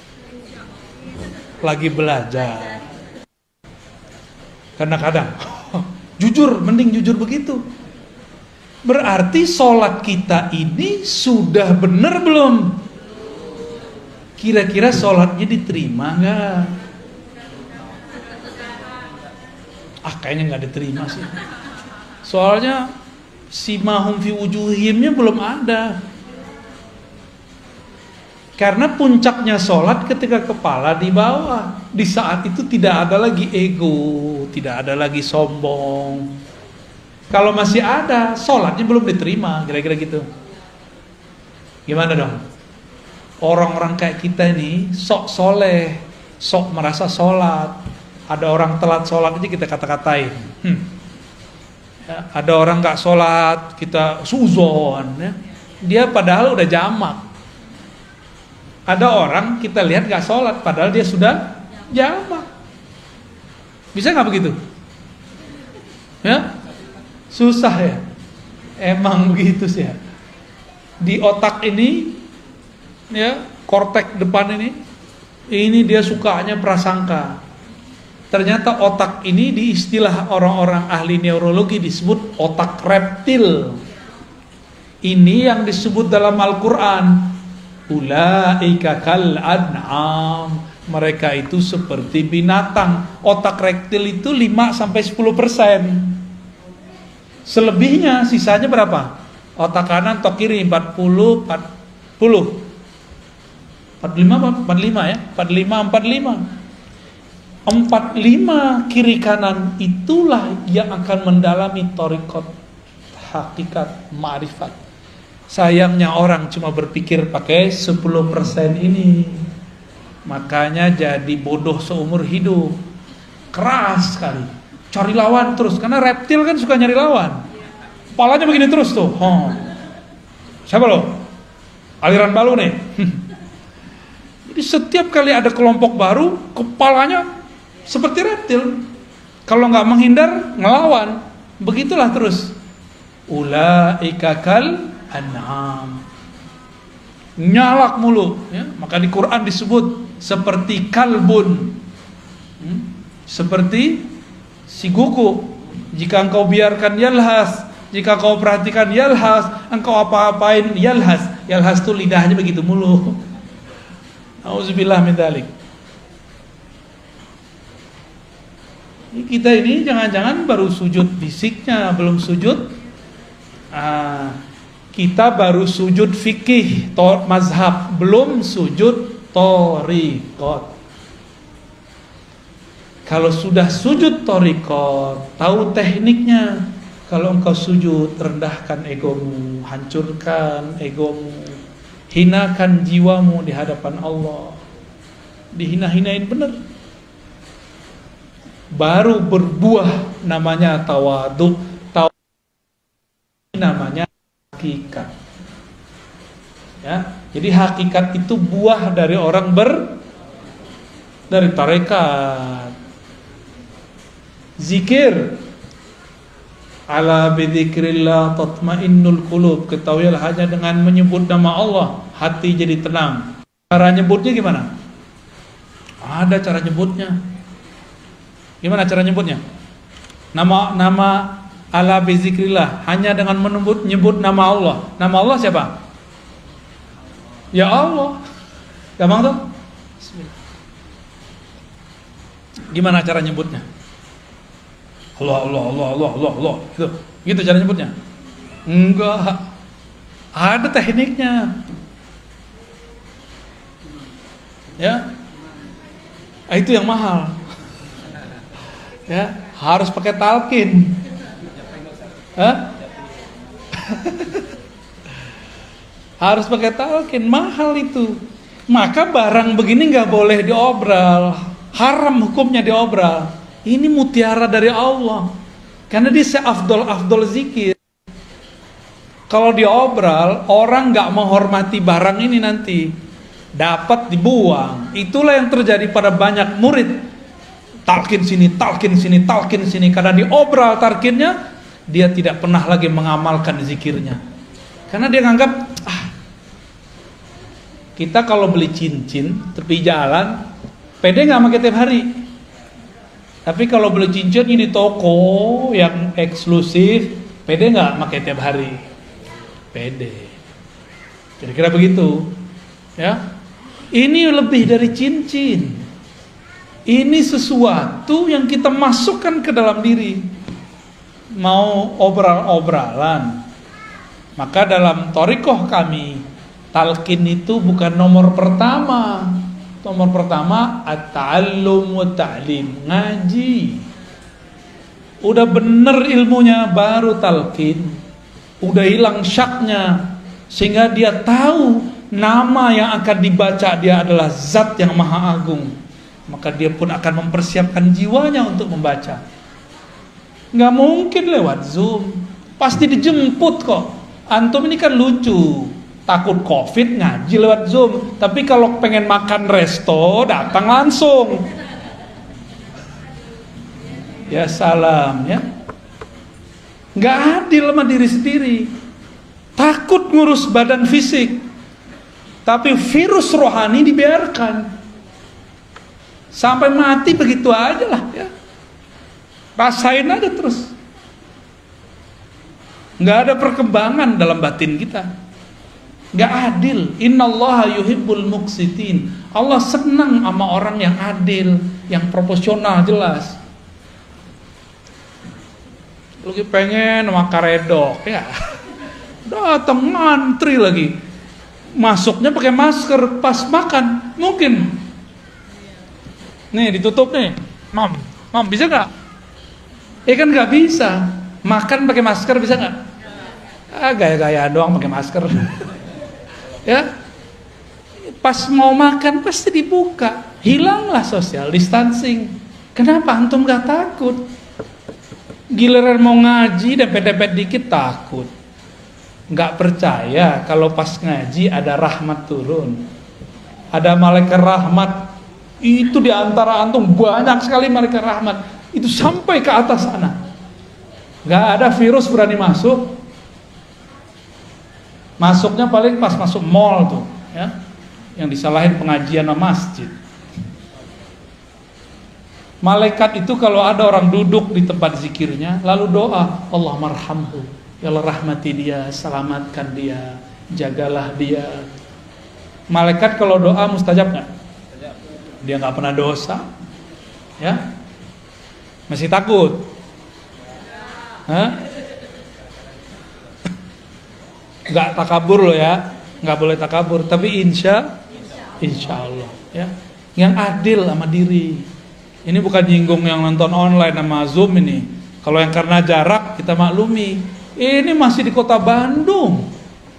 Lagi belajar. Karena kadang jujur, mending jujur begitu. Berarti sholat kita ini sudah benar belum? Kira-kira sholatnya diterima nggak? Ah, kayaknya nggak diterima sih. Soalnya simahum fi wujuhimnya belum ada. Karena puncaknya sholat ketika kepala di bawah. Di saat itu tidak ada lagi ego, tidak ada lagi sombong. Kalau masih ada, sholatnya belum diterima, kira-kira gitu. Gimana dong? Orang-orang kayak kita ini sok soleh, sok merasa sholat. Ada orang telat sholat aja kita kata-katain. Hmm. Ya, ada orang gak sholat, kita suzon. Ya. Dia padahal udah jamak. Ada orang kita lihat gak sholat, padahal dia sudah jamak. Bisa gak begitu? Ya? Susah ya. Emang begitu sih ya. Di otak ini, ya, kortek depan ini, ini dia sukanya prasangka. Ternyata otak ini di istilah orang-orang ahli neurologi disebut otak reptil. Ini yang disebut dalam Al-Quran, ulaika kal an'am, mereka itu seperti binatang. Otak reptil itu lima sampai sepuluh persen. Selebihnya, sisanya berapa? Otak kanan, otak kiri empat puluh, empat puluh. empat puluh lima, empat puluh lima ya? empat puluh lima, empat puluh lima. empat puluh lima kiri kanan itulah yang akan mendalami thariqat, hakikat, ma'rifat. Sayangnya orang cuma berpikir pakai sepuluh persen ini. Makanya jadi bodoh seumur hidup. Keras sekali. Cari lawan terus, karena reptil kan suka nyari lawan. Kepalanya begini terus tuh. Oh. Siapa lo? Aliran baru nih. Jadi setiap kali ada kelompok baru, kepalanya seperti reptil. Kalau nggak menghindar, ngelawan. Begitulah terus. Ulaika kal an'am. Nyalak mulu. Ya? Maka di Quran disebut seperti kalbun. Hmm? Seperti si kuku. Jika engkau biarkan yalhas, jika kau perhatikan yalhas, engkau apa-apain yalhas. Yalhas tuh lidahnya begitu mulu. Auzubillah min dzalik. Kita ini jangan-jangan baru sujud fisiknya, belum sujud. Ah, kita baru sujud fikih, to, mazhab, belum sujud thariqat. Kalau sudah sujud thariqat, tahu tekniknya. Kalau engkau sujud, rendahkan egomu, hancurkan egomu, hinakan jiwamu di hadapan Allah. Dihina-hinain benar. Baru berbuah namanya tawadhu, tawadhu namanya hakikat. Ya, jadi hakikat itu buah dari orang ber dari tarekat. Zikir, ala bidzikrillah tatmainnul qulub. Ketahuilah hanya dengan menyebut nama Allah hati jadi tenang. Cara nyebutnya gimana? Ada cara nyebutnya. Gimana cara nyebutnya? Nama nama ala bidzikrillah, hanya dengan menyebut nyebut nama Allah. Nama Allah siapa? Ya Allah. Gampang tuh? Bismillah. Gimana cara nyebutnya? Allah, Allah, Allah, Allah, Allah, Allah. Gitu. Gitu cara nyebutnya? Enggak. Ada tekniknya. Ya. Itu yang mahal. Ya, harus pakai talqin. Hah? Harus pakai talqin, mahal itu. Maka barang begini nggak boleh diobral, haram hukumnya diobral. Ini mutiara dari Allah, karena dia seafdol-afdol zikir. Kalau diobral, orang nggak menghormati barang ini nanti, dapat dibuang. Itulah yang terjadi pada banyak murid. Talqin sini, talqin sini, talqin sini. Karena diobral talqinnya, dia tidak pernah lagi mengamalkan zikirnya. Karena dia nganggap, ah, kita kalau beli cincin tepi jalan, pede nggak pakai tiap hari. Tapi kalau beli cincin ini di toko yang eksklusif, pede nggak pakai tiap hari? Pede. Kira-kira begitu, ya. Ini lebih dari cincin. Ini sesuatu yang kita masukkan ke dalam diri. Mau obral-obralan, maka dalam thariqah kami, talqin itu bukan nomor pertama. Nomor pertama at-ta'allum wa ta'lim, ngaji. Udah bener ilmunya baru talqin. Udah hilang syaknya, sehingga dia tahu nama yang akan dibaca dia adalah zat yang maha agung. Maka dia pun akan mempersiapkan jiwanya untuk membaca. Nggak mungkin lewat Zoom, pasti dijemput kok. Antum ini kan lucu, takut covid ngaji lewat Zoom, tapi kalau pengen makan resto datang langsung. Ya salam ya. Nggak adil sama diri sendiri. Takut ngurus badan fisik, tapi virus rohani dibiarkan sampai mati begitu aja lah ya. Rasain aja terus. Nggak ada perkembangan dalam batin kita. Nggak adil. Innallaha yuhibbul muqsitin. Allah senang sama orang yang adil, yang proporsional, jelas. Lagi pengen sama karedok ya, datang ngantri lagi, masuknya pakai masker pas makan, mungkin nih ditutup nih, mam, mam bisa nggak? Eh kan nggak bisa, makan pakai masker bisa nggak? Ah gaya-gaya doang pakai masker, ya. Pas mau makan pasti dibuka, hilanglah social distancing. Kenapa antum nggak takut? Giliran mau ngaji dempet-dempet dikit takut. Nggak percaya kalau pas ngaji ada rahmat turun, ada malaikat rahmat. Itu di antara antum banyak sekali malaikat rahmat. Itu sampai ke atas sana. Nggak ada virus berani masuk. Masuknya paling pas masuk mall tuh, ya, yang disalahin pengajian sama masjid. Malaikat itu kalau ada orang duduk di tempat zikirnya, lalu doa, Allah marhamhu, ya Allah rahmati dia, selamatkan dia, jagalah dia. Malaikat kalau doa mustajab nggak? Dia nggak pernah dosa, ya? Masih takut? Hah? Nggak takabur loh ya, nggak boleh takabur. Tapi insya, insya Allah, ya, yang adil sama diri. Ini bukan nyinggung yang nonton online sama Zoom ini. Kalau yang karena jarak kita maklumi. Ini masih di kota Bandung.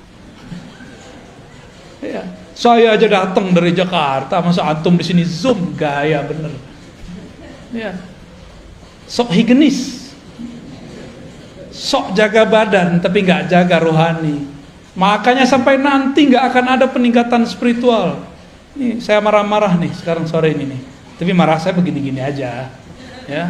Ya, saya aja datang dari Jakarta, masa antum di sini Zoom, gaya bener. Ya, sok higienis, sok jaga badan, tapi nggak jaga rohani. Makanya sampai nanti nggak akan ada peningkatan spiritual. Nih saya marah-marah nih sekarang sore ini nih. Tapi marah saya begini-gini aja, ya.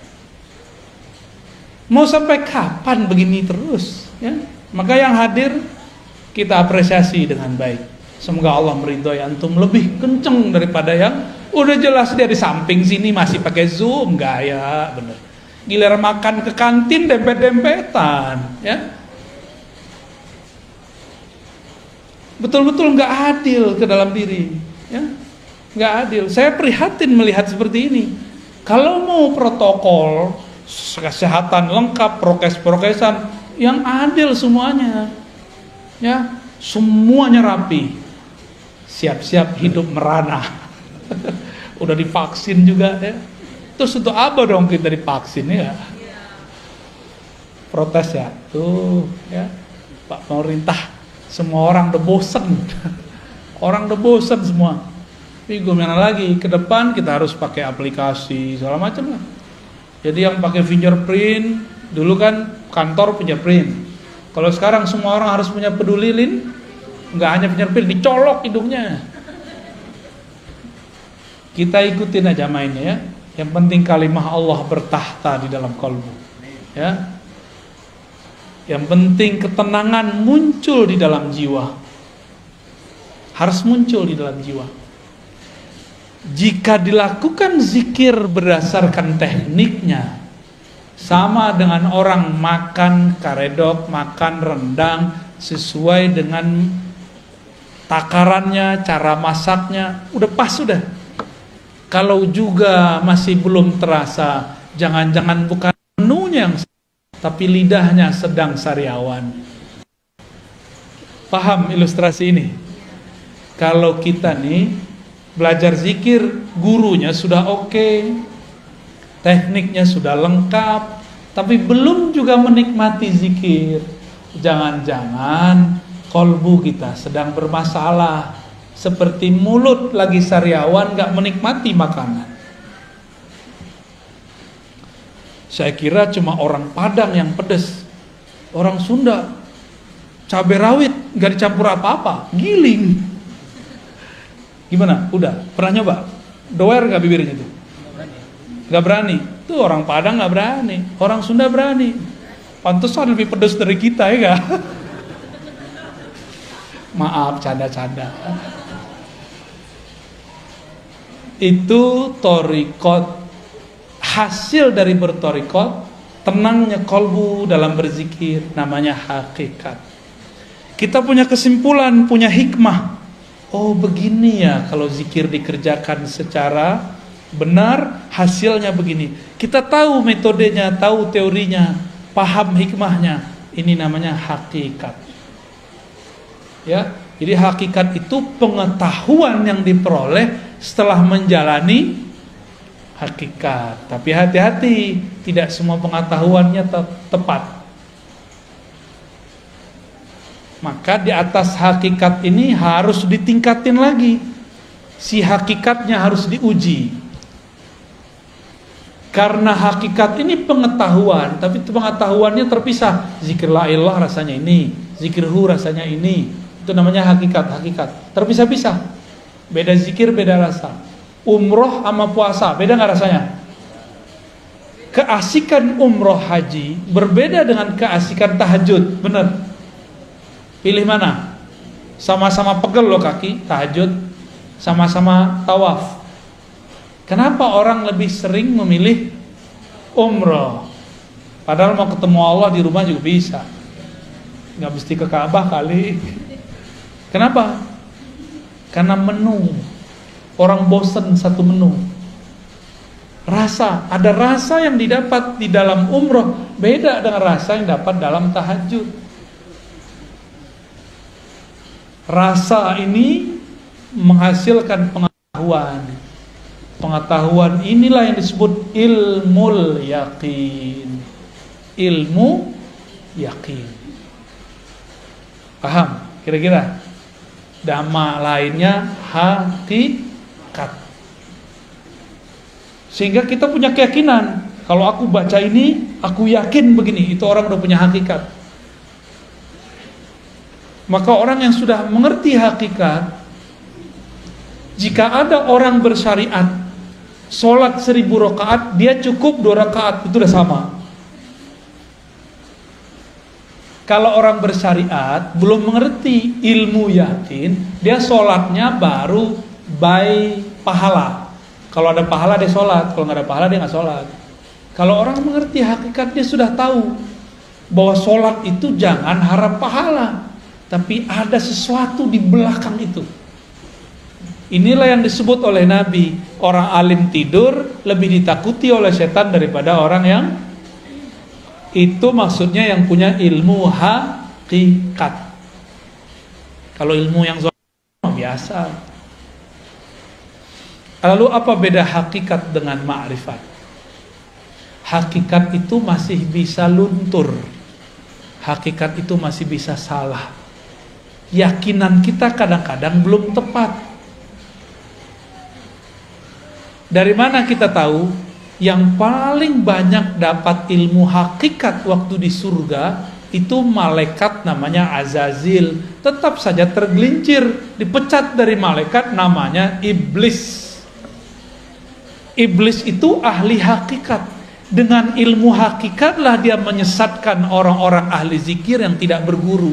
Mau sampai kapan begini terus, ya? Maka yang hadir kita apresiasi dengan baik. Semoga Allah meridhoi antum lebih kenceng daripada yang udah jelas dia di samping sini masih pakai Zoom, gaya bener. Giliran makan ke kantin dempet-dempetan, ya. Betul-betul nggak adil ke dalam diri, ya. Nggak adil. Saya prihatin melihat seperti ini. Kalau mau protokol kesehatan lengkap, prokes-prokesan yang adil semuanya, ya, semuanya rapi, siap-siap hidup merana. Udah divaksin juga, ya, Terus untuk apa dong kita divaksin ya? Protes ya, tuh ya Pak pemerintah, semua orang udah bosen, orang udah bosen semua. Tapi gimana lagi, ke depan kita harus pakai aplikasi segala macam lah. Jadi yang pakai fingerprint, dulu kan kantor punya print. Kalau sekarang semua orang harus punya peduli lin, nggak hanya fingerprint, dicolok hidungnya. Kita ikutin aja mainnya ya. Yang penting kalimah Allah bertahta di dalam kalbu. Ya. Yang penting ketenangan muncul di dalam jiwa. Harus muncul di dalam jiwa. Jika dilakukan zikir berdasarkan tekniknya, sama dengan orang makan karedok, makan rendang sesuai dengan takarannya, cara masaknya, udah pas sudah. Kalau juga masih belum terasa, jangan-jangan bukan menunya yang, tapi lidahnya sedang sariawan. Paham ilustrasi ini? Kalau kita nih belajar zikir, gurunya sudah oke, tekniknya sudah lengkap, tapi belum juga menikmati zikir. Jangan-jangan kolbu kita sedang bermasalah, seperti mulut lagi sariawan gak menikmati makanan. Saya kira cuma orang Padang yang pedes, orang Sunda cabai rawit gak dicampur apa-apa, giling. Gimana? Udah? Pernah nyoba? Doer gak bibirnya tuh? Gak berani. Tuh orang Padang gak berani, orang Sunda berani. Pantesan lebih pedes dari kita ya gak? Maaf, canda-canda. Itu torikot. Hasil dari bertorikot, tenangnya kolbu dalam berzikir, namanya hakikat. Kita punya kesimpulan, punya hikmah. Oh begini ya kalau zikir dikerjakan secara benar, hasilnya begini. Kita tahu metodenya, tahu teorinya, paham hikmahnya. Ini namanya hakikat. Ya, jadi hakikat itu pengetahuan yang diperoleh setelah menjalani hakikat. Tapi hati-hati, tidak semua pengetahuannya te tepat. Maka di atas hakikat ini harus ditingkatin lagi. Si hakikatnya harus diuji. Karena hakikat ini pengetahuan, tapi pengetahuannya terpisah. Zikir la ilallah rasanya ini, zikir hu rasanya ini. Itu namanya hakikat, hakikat. Terpisah-pisah. Beda zikir, beda rasa. Umroh sama puasa, beda nggak rasanya? Keasikan umroh haji berbeda dengan keasikan tahajud, benar? Pilih mana? Sama-sama pegel loh kaki, tahajud, sama-sama tawaf. Kenapa orang lebih sering memilih umroh? Padahal mau ketemu Allah di rumah juga bisa. Nggak mesti ke Ka'bah kali. Kenapa? Karena menu. Orang bosen satu menu. Rasa, ada rasa yang didapat di dalam umroh beda dengan rasa yang dapat dalam tahajud. Rasa ini menghasilkan pengetahuan. Pengetahuan inilah yang disebut ilmul yakin. Ilmu yakin. Paham? Kira-kira? Dhamma lainnya hakikat. Sehingga kita punya keyakinan, kalau aku baca ini, aku yakin begini, itu orang udah punya hakikat. Maka orang yang sudah mengerti hakikat, jika ada orang bersyariat sholat seribu rakaat, dia cukup dua rakaat, itu udah sama. Kalau orang bersyariat belum mengerti ilmu yakin, dia sholatnya baru by pahala. Kalau ada pahala dia sholat, kalau nggak ada pahala dia nggak sholat. Kalau orang mengerti hakikat, dia sudah tahu bahwa sholat itu jangan harap pahala, tapi ada sesuatu di belakang itu. Inilah yang disebut oleh Nabi, orang alim tidur lebih ditakuti oleh setan daripada orang yang, itu maksudnya yang punya ilmu hakikat. Kalau ilmu yang zahir biasa. Lalu apa beda hakikat dengan ma'rifat? hakikat itu masih bisa luntur, hakikat itu masih bisa salah. Yakinan kita kadang-kadang belum tepat. Dari mana kita tahu? Yang paling banyak dapat ilmu hakikat waktu di surga itu malaikat namanya Azazil. Tetap saja tergelincir, dipecat dari malaikat namanya iblis. Iblis itu ahli hakikat. Dengan ilmu hakikatlah dia menyesatkan orang-orang ahli zikir yang tidak berguru.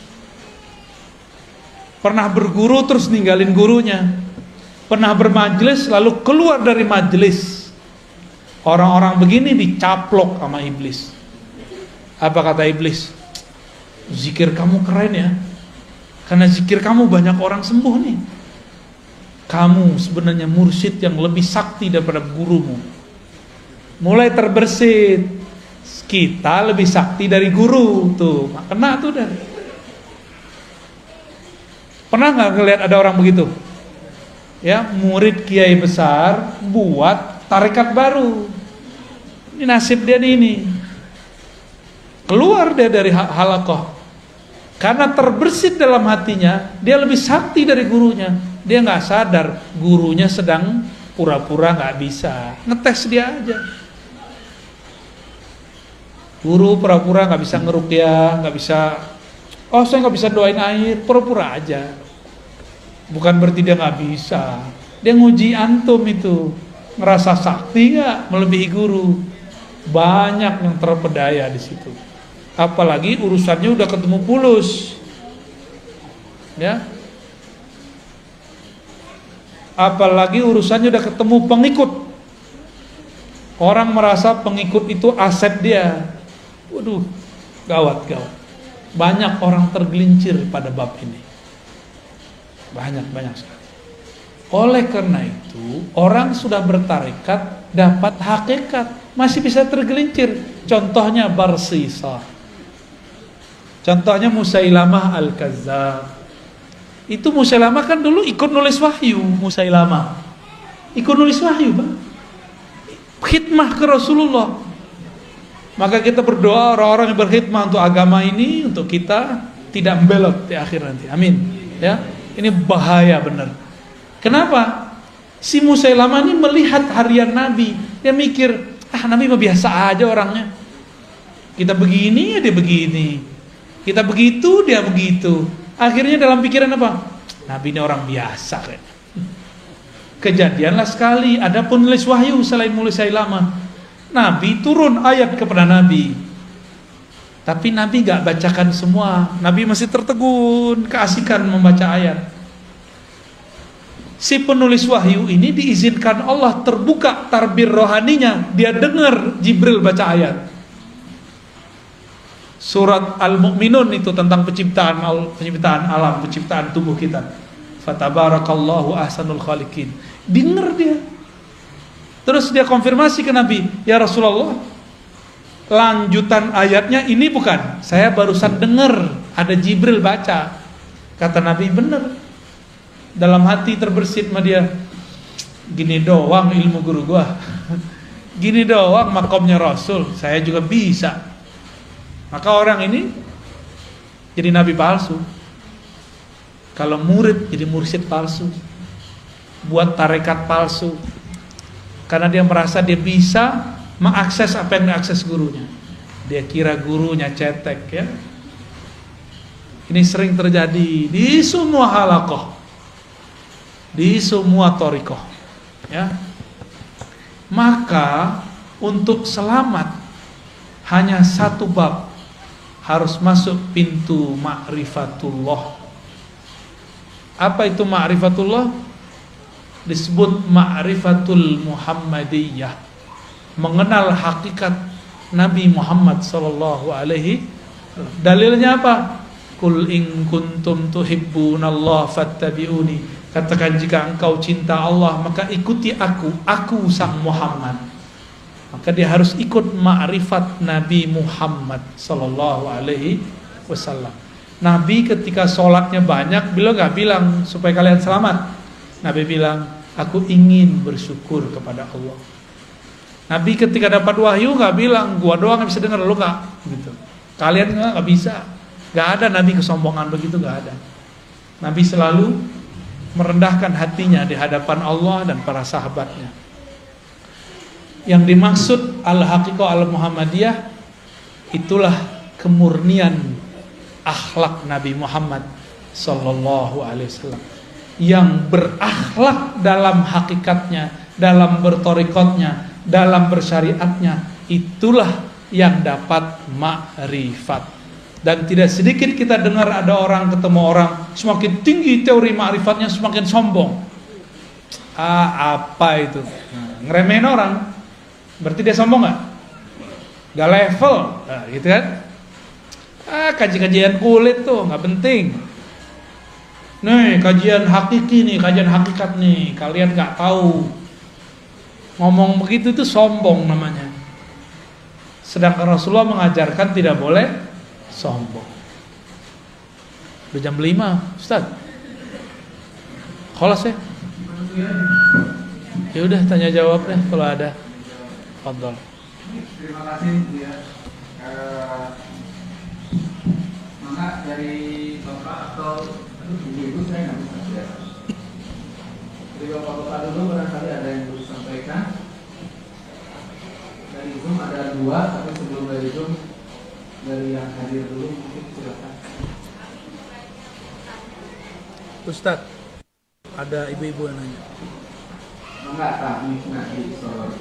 Pernah berguru terus ninggalin gurunya. Pernah bermajelis lalu keluar dari majelis. Orang-orang begini dicaplok sama iblis. Apa kata iblis? Zikir kamu keren ya. Karena zikir kamu banyak orang sembuh nih. Kamu sebenarnya mursyid yang lebih sakti daripada gurumu. Mulai terbersit. Kita lebih sakti dari guru. Tuh, kena tuh dah. Pernah gak ngeliat ada orang begitu? Ya, murid kiai besar buat tarekat baru. Ini nasib dia nih ini. Keluar dia dari halaqah. Karena terbersit dalam hatinya, dia lebih sakti dari gurunya. Dia nggak sadar gurunya sedang pura-pura nggak bisa. Ngetes dia aja. Guru pura-pura nggak bisa ngeruqyah, nggak bisa. Oh, saya nggak bisa doain air, pura-pura aja. Bukan berarti dia nggak bisa. Dia nguji antum itu. Ngerasa sakti nggak melebihi guru. Banyak yang terpedaya di situ. Apalagi urusannya udah ketemu pulus. Ya. Apalagi urusannya udah ketemu pengikut. Orang merasa pengikut itu aset dia. Waduh, gawat, gawat. Banyak orang tergelincir pada bab ini. Banyak, banyak sekali. Oleh karena itu, orang sudah bertarekat dapat hakikat, masih bisa tergelincir. Contohnya Barsisa. Contohnya Musailamah Al-Kazzab. Itu Musailamah kan dulu ikut nulis wahyu. Musailamah ikut nulis wahyu, Bang. Khidmah ke Rasulullah. Maka kita berdoa orang-orang yang berkhidmah untuk agama ini, untuk kita tidak membelot di akhir nanti. Amin. Ya. Ini bahaya benar. Kenapa? Si Musailamah ini melihat harian Nabi. Dia mikir, ah Nabi mah biasa aja orangnya. Kita begini, dia begini. Kita begitu, dia begitu. Akhirnya dalam pikiran apa? Nabi ini orang biasa kayak. Kejadianlah sekali, ada penulis wahyu selain Musailamah. Nabi turun ayat kepada Nabi. Tapi Nabi gak bacakan semua. Nabi masih tertegun, keasikan membaca ayat. Si penulis wahyu ini diizinkan Allah terbuka tarbir rohaninya. Dia dengar Jibril baca ayat. Surat Al-Mu'minun itu tentang penciptaan penciptaan alam, penciptaan tubuh kita. Fatabarakallahu ahsanul khaliqin. Dengar dia. Terus dia konfirmasi ke Nabi, ya Rasulullah, lanjutan ayatnya ini bukan? Saya barusan dengar ada Jibril baca. Kata Nabi, benar. Dalam hati terbersit sama dia, gini doang ilmu guru gua. Gini doang makomnya Rasul, saya juga bisa. Maka orang ini jadi nabi palsu. Kalau murid jadi mursyid palsu. Buat tarekat palsu. Karena dia merasa dia bisa mengakses apa yang diakses gurunya. Dia kira gurunya cetek ya. Ini sering terjadi di semua halaqah, di semua thariqah ya. Maka untuk selamat hanya satu bab, harus masuk pintu ma'rifatullah. Apa itu ma'rifatullah? Disebut ma'rifatul Muhammadiyah, mengenal hakikat Nabi Muhammad sallallahu alaihi wasallam. Dalilnya apa? Qul in kuntum tuhibbunallaha fattabi'uni. Katakan jika engkau cinta Allah maka ikuti aku, aku sang Muhammad. Maka dia harus ikut ma'rifat Nabi Muhammad sallallahu alaihi wasallam. Nabi ketika sholatnya banyak, beliau gak bilang supaya kalian selamat. Nabi bilang, aku ingin bersyukur kepada Allah. Nabi ketika dapat wahyu nggak bilang gua doang yang bisa dengar, lu nggak gitu. Kalian nggak nggak bisa. Nggak ada Nabi kesombongan begitu, nggak ada. Nabi selalu merendahkan hatinya di hadapan Allah dan para sahabatnya. Yang dimaksud al-haqiqah al-Muhammadiyah itulah kemurnian akhlak Nabi Muhammad sallallahu alaihi wasallam yang berakhlak dalam hakikatnya, dalam bertorikotnya, dalam bersyariatnya, itulah yang dapat ma'rifat. Dan tidak sedikit kita dengar ada orang ketemu orang semakin tinggi teori ma'rifatnya semakin sombong. Ah, apa itu? Nah, ngeremehin orang, berarti dia sombong nggak? Gak level, nah, gitu kan? Ah, kaji-kajian kulit tuh nggak penting. Nih kajian hakiki nih, kajian hakikat nih, kalian nggak tahu. Ngomong begitu tuh sombong namanya. Sedangkan Rasulullah mengajarkan tidak boleh sombong. Udah jam lima, Ustaz. Kholas ya? Ya udah tanya jawab deh kalau ada. Fadhol. Terima kasih ya. Eh, maka dari Bapak atau Ibu saya nggak bisa ya. Dari Bapak-Bapak dulu barangkali ada yang perlu sampaikan. Dari Zoom ada dua, tapi sebelum dari Zoom dari yang hadir dulu mungkin silakan. Ustaz, ada ibu-ibu yang nanya. Enggak, kami nanti soal.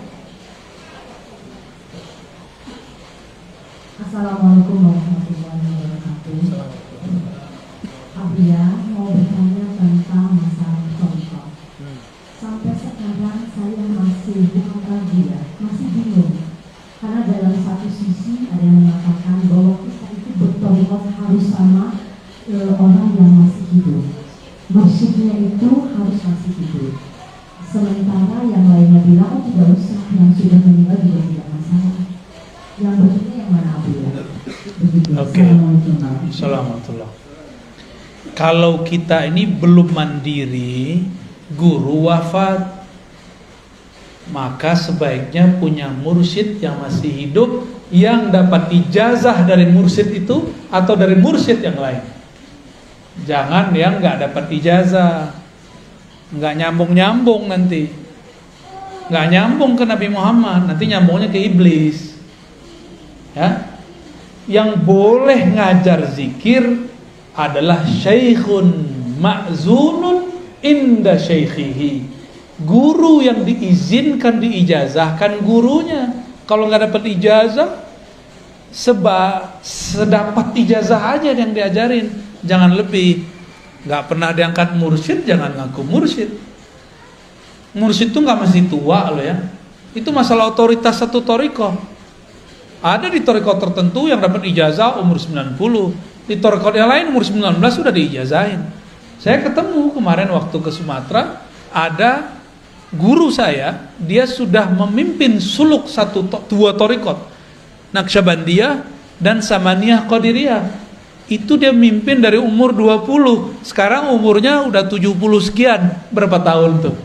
Assalamualaikum warahmatullahi wabarakatuh. Abia mau bertanya tentang masalah contoh. Sampai sekarang saya masih bukan ragu ya, masih bingung. Karena dalam satu sisi ada yang mengatakan bahwa kita itu bertorikot harus sama e, orang yang masih hidup. Mursyidnya itu harus masih hidup. Sementara yang lainnya bilang oh tidak usah, yang sudah meninggal juga tidak masalah. Yang begini yang mana Abu ya? Begitu. Oke. Assalamualaikum. Kalau kita ini belum mandiri, guru wafat, maka sebaiknya punya mursyid yang masih hidup, yang dapat ijazah dari mursyid itu atau dari mursyid yang lain. Jangan yang nggak dapat ijazah, nggak nyambung-nyambung nanti, nggak nyambung ke Nabi Muhammad, nanti nyambungnya ke iblis. Ya, yang boleh ngajar zikir adalah syekhun ma'zunun inda syekhihi, guru yang diizinkan diijazahkan gurunya. Kalau nggak dapat ijazah, seba sedapat ijazah aja yang diajarin, jangan lebih. Nggak pernah diangkat mursyid, jangan ngaku mursyid. Mursyid itu nggak mesti tua loh ya. Itu masalah otoritas satu torikoh. Ada di torikoh tertentu yang dapat ijazah umur sembilan puluh, di torikoh yang lain umur sembilan belas sudah diijazahin. Saya ketemu kemarin waktu ke Sumatera, ada guru saya, dia sudah memimpin suluk satu dua torikot, Naqsyabandiyah dan Samaniyah Qadiriyah. Itu dia mimpin dari umur dua puluh, sekarang umurnya udah tujuh puluh sekian, berapa tahun tuh?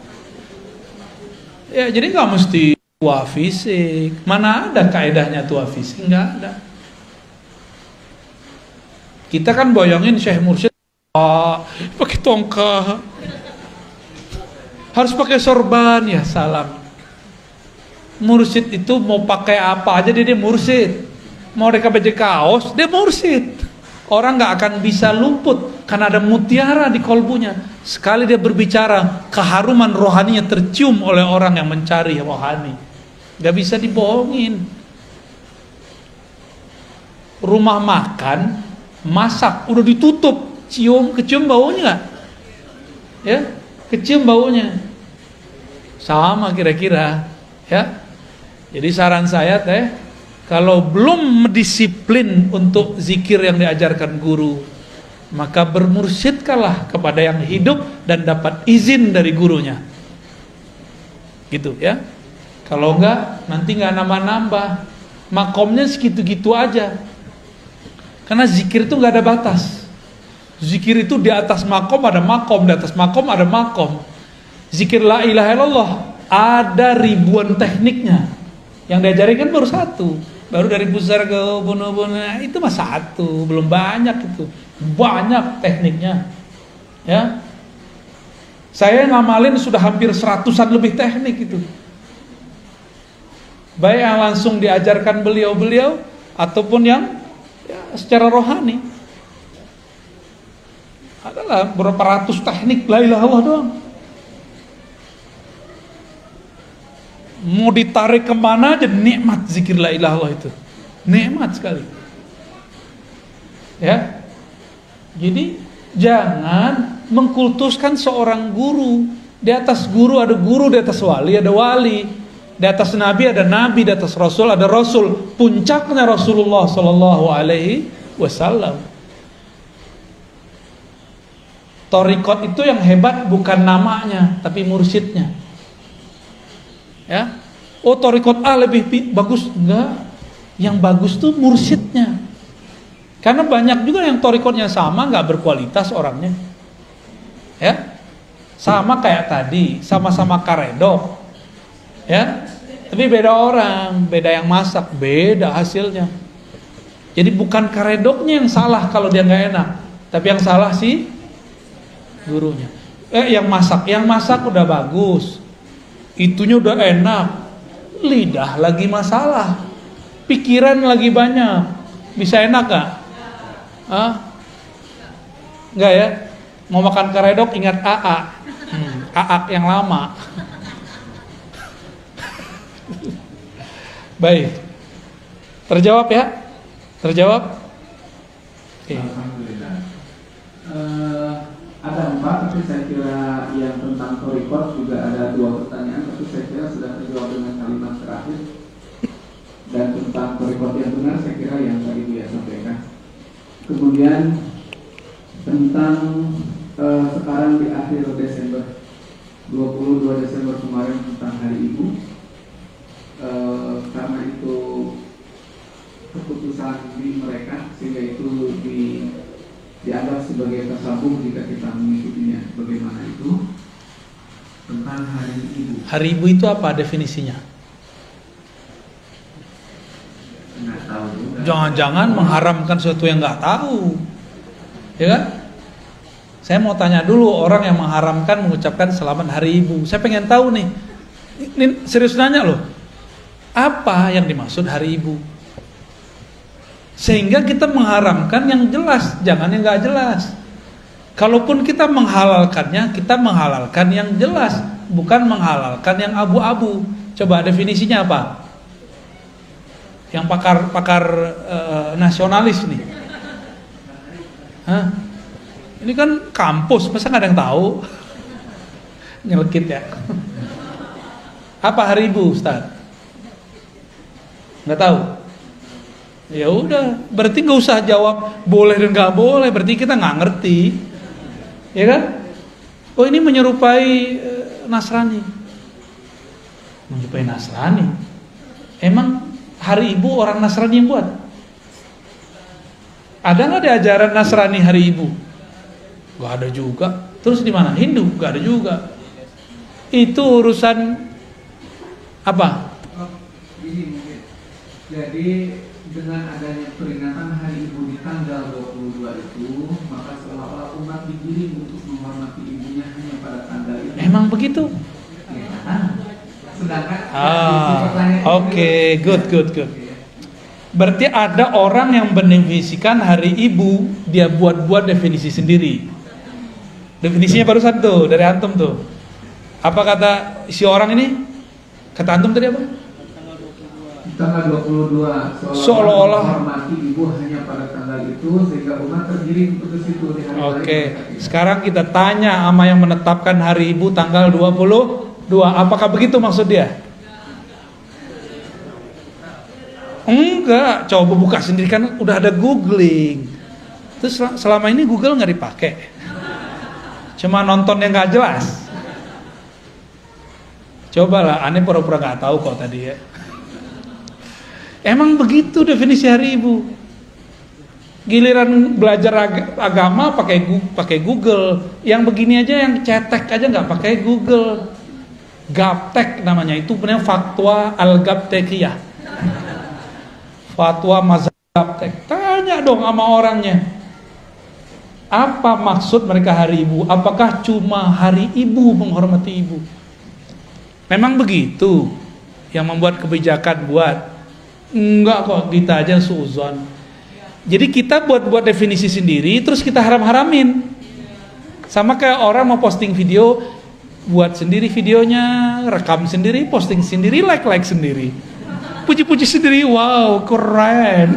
Ya jadi nggak mesti tua fisik. Mana ada kaedahnya tua fisik? Nggak ada. Kita kan bayangin Syekh Mursyid ah, pakai tongkat, harus pakai sorban, ya salam. Mursyid itu mau pakai apa aja dia, dia mursyid. Mau mereka baju kaos, dia mursyid. Orang nggak akan bisa luput karena ada mutiara di kolbunya. Sekali dia berbicara, keharuman rohaninya tercium oleh orang yang mencari rohani. Gak bisa dibohongin. Rumah makan, masak, udah ditutup, cium, kecium baunya gak? Ya, kecium baunya. Sama kira-kira, ya. Jadi saran saya teh, kalau belum disiplin untuk zikir yang diajarkan guru, maka bermursyidkanlah kepada yang hidup dan dapat izin dari gurunya. Gitu ya. Kalau enggak, nanti enggak nambah-nambah. Makomnya segitu-gitu aja. Karena zikir itu enggak ada batas. Zikir itu di atas makom ada makom, di atas makom ada makom. Zikir la ilaha illallah Ada ribuan tekniknya. Yang diajarin kan baru satu. Baru dari pusar ke ubun-ubun, itu mah satu, belum banyak itu. Banyak tekniknya. Ya. Saya ngamalin sudah hampir seratusan lebih teknik itu. Baik yang langsung diajarkan beliau-beliau ataupun yang ya, secara rohani. Adalah berapa ratus teknik la ilaha illallah doang. Mau ditarik kemana aja nikmat zikir la ilaha illallah itu. Nikmat sekali. Ya. Jadi jangan mengkultuskan seorang guru. Di atas guru ada guru, di atas wali ada wali, di atas nabi ada nabi, di atas rasul ada rasul. Puncaknya Rasulullah Sallallahu Alaihi Wasallam. Torikot itu yang hebat bukan namanya, tapi mursyidnya. Ya, oh torikot A lebih bagus, enggak. Yang bagus tuh mursyidnya. Karena banyak juga yang torikotnya sama, nggak berkualitas orangnya. Ya, sama kayak tadi, sama-sama karedok, ya, tapi beda orang, beda yang masak, beda hasilnya. Jadi bukan karedoknya yang salah kalau dia nggak enak, tapi yang salah sih gurunya. Eh, yang masak, yang masak udah bagus, itunya udah enak, lidah lagi masalah, pikiran lagi banyak, bisa enak gak? Ah, nggak ya? Mau makan karedok ingat A A, hmm, A A yang lama. Baik, terjawab ya? Terjawab? Okay. Alhamdulillah. Uh, ada empat, tapi saya kira yang tentang torikot juga ada dua pertanyaan, tapi saya kira sudah terjawab dengan kalimat terakhir. Dan tentang torikot yang benar, saya kira yang tadi Buya sampaikan. Kemudian tentang uh, sekarang di akhir Desember, dua puluh dua Desember kemarin tentang Hari Ibu, uh, karena itu keputusan di mereka sehingga itu di, dianggap sebagai tasawuf jika kita mengikutinya. Bagaimana itu tentang Hari Ibu? Hari Ibu itu apa definisinya? Nggak tahu juga. Jangan-jangan mengharamkan sesuatu yang nggak tahu, ya kan? Saya mau tanya dulu orang yang mengharamkan mengucapkan selamat Hari Ibu. Saya pengen tahu nih, ini serius nanya loh, apa yang dimaksud Hari Ibu? Sehingga kita mengharamkan yang jelas, jangan yang nggak jelas. Kalaupun kita menghalalkannya, kita menghalalkan yang jelas, bukan menghalalkan yang abu-abu. Coba definisinya apa? Yang pakar-pakar uh, nasionalis nih. Hah? Ini kan kampus, masa nggak ada yang tahu? Nyelekit ya. Apa Hari Ibu, Ustaz? Nggak tahu. Ya udah, berarti nggak usah jawab boleh dan nggak boleh. Berarti kita nggak ngerti, ya kan? Oh ini menyerupai uh, Nasrani. Menyerupai Nasrani. Emang Hari Ibu orang Nasrani yang buat? Ada nggak di ajaran Nasrani Hari Ibu? Gak ada juga. Terus di mana? Hindu? Gak ada juga. Itu urusan apa? Oh, ini mungkin. Jadi dengan adanya peringatan Hari Ibu di tanggal dua puluh dua itu, maka seolah-olah umat digiring untuk menghormati ibunya hanya pada tanggal itu. Emang begitu? Ya, ah. Sedangkan Ah, oke, okay. good, good, good. Berarti ada orang yang mendefinisikan Hari Ibu, dia buat-buat definisi sendiri. Definisinya barusan tuh dari antum tuh. Apa kata si orang ini? Kata antum tadi apa? Tanggal dua puluh dua seolah-olah menghormati ibu hanya pada tanggal itu sehingga umat tergiring untuk ke situ di hari. Oke, okay. Sekarang kita tanya sama yang menetapkan Hari Ibu tanggal dua puluh dua, apakah begitu maksud dia? Enggak, coba buka sendiri kan udah ada googling. Terus selama ini Google nggak dipakai, cuma nonton yang nggak jelas. Cobalah, aneh pura-pura nggak tahu kok tadi ya. Emang begitu definisi Hari Ibu. Giliran belajar ag- agama pakai pakai Google, yang begini aja yang cetek aja nggak pakai Google. Gaptek namanya, itu benar fatwa al-Gaptekiyah. Fatwa mazhab Gaptek. Tanya dong sama orangnya. Apa maksud mereka hari ibu? Apakah cuma hari ibu menghormati ibu? Memang begitu yang membuat kebijakan buat? Enggak kok, kita aja suuzon. Jadi kita buat-buat definisi sendiri, terus kita haram-haramin. Sama kayak orang mau posting video, buat sendiri videonya, rekam sendiri, posting sendiri, like-like sendiri, puji-puji sendiri, wow keren.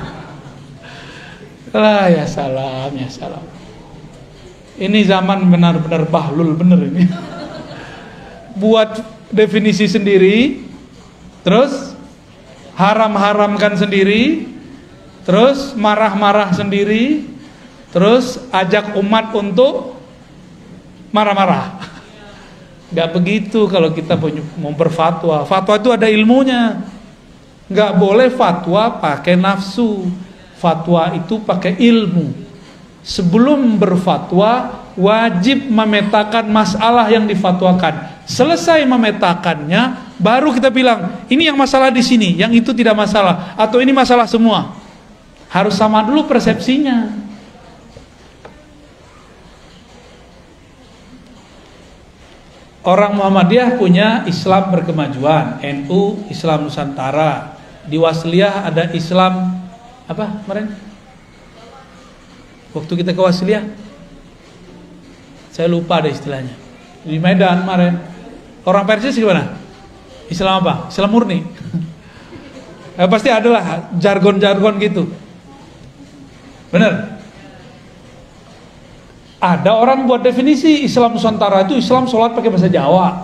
Lah ya salam, ya salam. Ini zaman benar-benar bahlul bener ini. Buat definisi sendiri, terus haram-haramkan sendiri, terus marah-marah sendiri, terus ajak umat untuk marah-marah. Gak begitu kalau kita mau berfatwa. Fatwa itu ada ilmunya. Gak boleh fatwa pakai nafsu. Fatwa itu pakai ilmu. Sebelum berfatwa wajib memetakan masalah yang difatwakan. Selesai memetakannya, baru kita bilang ini yang masalah di sini, yang itu tidak masalah, atau ini masalah semua. Harus sama dulu persepsinya. Orang Muhammadiyah punya Islam berkemajuan, N U Islam Nusantara. Di Wasliyah ada Islam apa kemarin? Waktu kita ke Wasliyah, saya lupa ada istilahnya. Di Medan kemarin, orang Persis gimana? Islam apa? Islam murni. Eh, pasti adalah jargon-jargon gitu. Bener? Ada orang buat definisi Islam Nusantara itu Islam sholat pakai bahasa Jawa.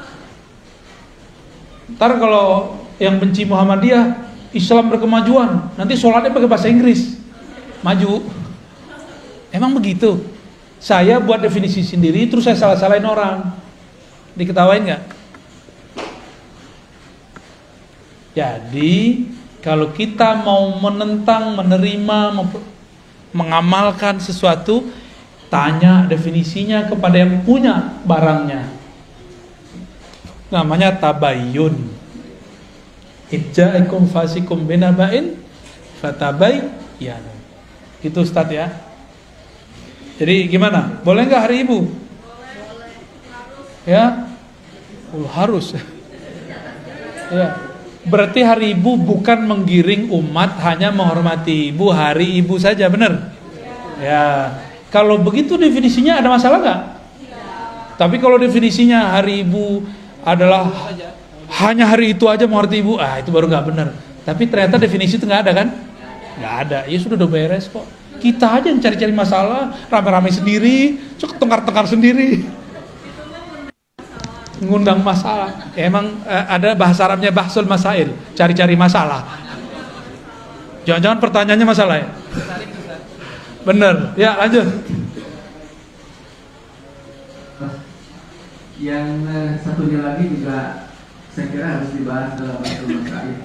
Ntar kalau yang benci Muhammadiyah, Islam berkemajuan, nanti sholatnya pakai bahasa Inggris, maju. Emang begitu? Saya buat definisi sendiri, terus saya salah-salahin orang, diketawain nggak? Jadi kalau kita mau menentang, menerima, mengamalkan sesuatu, tanya definisinya kepada yang punya barangnya. Namanya tabayyun. Ijja'ikum fasikum binaba'in fatabayyanu. Itu Ustaz ya. Jadi gimana? Boleh nggak hari ibu? Ya? Oh, harus. Ya. Berarti hari ibu bukan menggiring umat hanya menghormati ibu, hari ibu saja, benar? Ya. Kalau begitu definisinya ada masalah nggak? Tapi kalau definisinya hari ibu adalah hanya hari itu aja menghormati ibu, ah itu baru nggak benar. Tapi ternyata definisi itu nggak ada kan? Nggak ada. Ya sudah udah beres kok. Kita aja yang cari-cari masalah, rame-rame sendiri, suka tengkar-tengkar sendiri, ngundang masalah. Ya, emang eh, ada bahasa Arabnya bahsul masail, cari-cari masalah. Jangan-jangan pertanyaannya masalah ya? Bener, ya lanjut. Yang eh, satunya lagi juga saya kira harus dibahas dalam bahasa masail.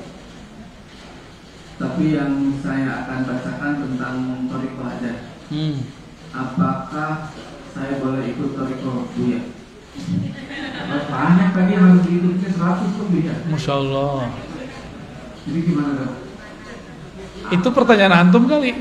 Tapi yang saya akan bacakan tentang thariqah aja. Hmm. Apakah saya boleh ikut thariqah Buya? Banyak tadi harus diikutnya seratus lebih ya. Masya Allah. Jadi gimana dong? Itu pertanyaan antum kali.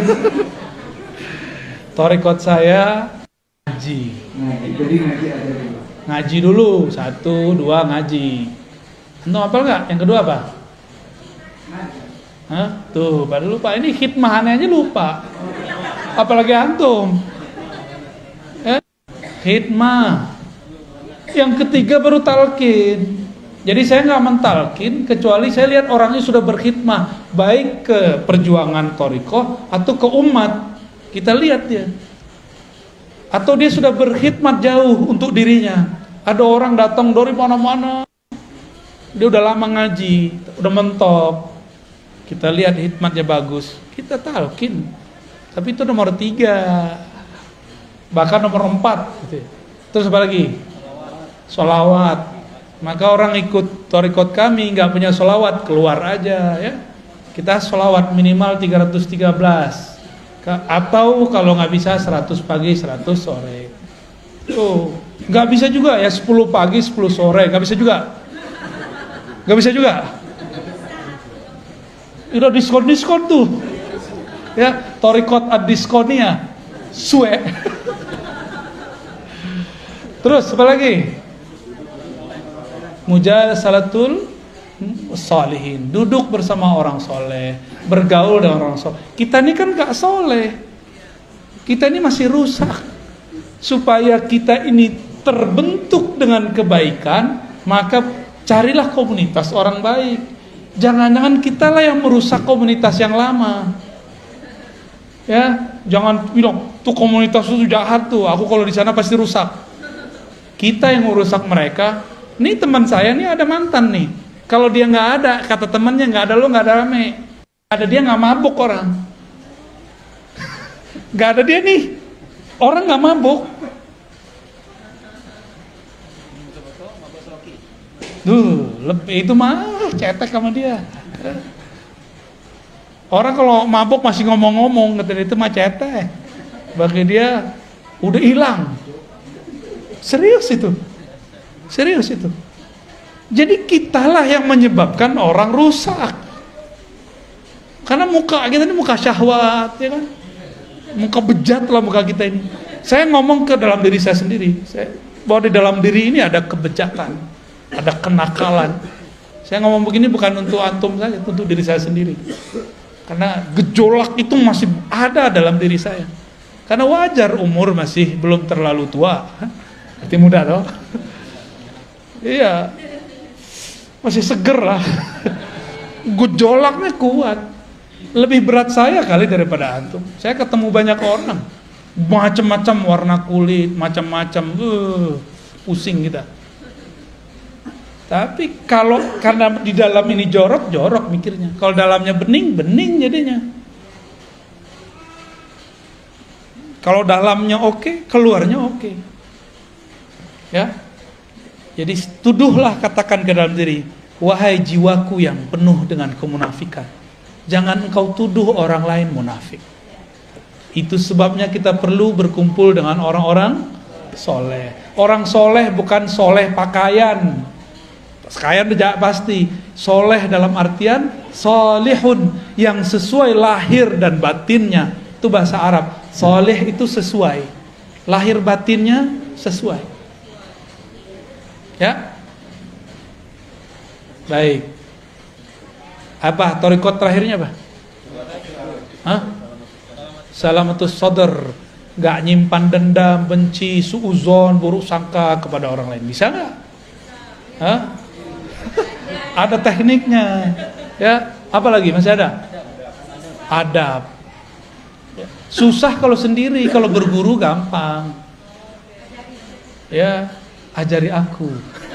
Thariqah saya ngaji. Ngaji. Jadi ngaji aja dulu. Ngaji dulu, satu, dua ngaji. Antum hafal nggak? Yang kedua apa? Ngaji. Hah? Tuh, pada lupa. Ini khidmahannya aja lupa. Apalagi antum. Eh? Khidmah. Yang ketiga baru talqin. Jadi saya nggak mentalkin kecuali saya lihat orangnya sudah berkhidmah baik ke perjuangan thariqah atau ke umat. Kita lihat dia. Atau dia sudah berkhidmat jauh untuk dirinya. Ada orang datang dari mana-mana. Dia udah lama ngaji, udah mentok. Kita lihat hikmatnya bagus, kita talqin. Tapi itu nomor tiga, bahkan nomor empat. Gitu. Terus apa lagi? Sholawat. Maka orang ikut thariqah kami nggak punya sholawat, keluar aja ya. Kita sholawat minimal tiga ratus tiga belas. Atau kalau nggak bisa seratus pagi, seratus sore. Tuh. Nggak bisa juga ya sepuluh pagi sepuluh sore, nggak bisa juga. Nggak bisa juga. Udah diskon-diskon tuh. Ya, torikot ad-diskonia. Suwe. Terus apa lagi? Mujalasalatul sholihin, duduk bersama orang soleh, bergaul dengan orang soleh. Kita ini kan gak soleh, kita ini masih rusak. Supaya kita ini terbentuk dengan kebaikan, maka carilah komunitas orang baik. Jangan-jangan kita lah yang merusak komunitas yang lama. Ya, jangan bilang tuh komunitas itu jahat tuh, aku kalau di sana pasti rusak. Kita yang merusak mereka. Nih teman saya nih ada mantan nih. Kalau dia nggak ada, kata temannya nggak ada lo nggak ada rame. Ada dia nggak mabuk orang. Nggak ada dia nih, orang nggak mabuk. Duh, lebih itu mah cetek sama dia. Orang kalau mabuk masih ngomong-ngomong, kata itu mah cetek. Bagi dia udah hilang. Serius itu. Serius itu. Jadi kitalah yang menyebabkan orang rusak. Karena muka kita ini muka syahwat, ya kan? Muka bejat lah muka kita ini. Saya ngomong ke dalam diri saya sendiri. Saya, bahwa di dalam diri ini ada kebejatan, ada kenakalan. Saya ngomong begini bukan untuk antum saja, untuk diri saya sendiri. Karena gejolak itu masih ada dalam diri saya. Karena wajar umur masih belum terlalu tua. Berarti muda toh? Iya, masih seger lah. Gejolaknya kuat. Lebih berat saya kali daripada antum. Saya ketemu banyak orang, macam-macam warna kulit, macam-macam, uh, pusing kita. Tapi kalau karena di dalam ini jorok, jorok mikirnya. Kalau dalamnya bening, bening jadinya. Kalau dalamnya oke, keluarnya oke. Ya. Jadi tuduhlah, katakan ke dalam diri, wahai jiwaku yang penuh dengan kemunafikan, jangan engkau tuduh orang lain munafik. Itu sebabnya kita perlu berkumpul dengan orang-orang soleh. Orang soleh bukan soleh pakaian. Pakaian tidak pasti. Soleh dalam artian solihun, yang sesuai lahir dan batinnya. Itu bahasa Arab. Soleh itu sesuai, lahir batinnya sesuai. Ya, baik. Apa torikot terakhirnya apa? Hah? Salamatus sadar, nggak nyimpan dendam, benci, suuzon, buruk sangka kepada orang lain. Bisa nggak? Hah? Ada tekniknya. Ya, apa lagi? Masih ada? Adab. Susah kalau sendiri, kalau berguru gampang. Ya. Ajari aku.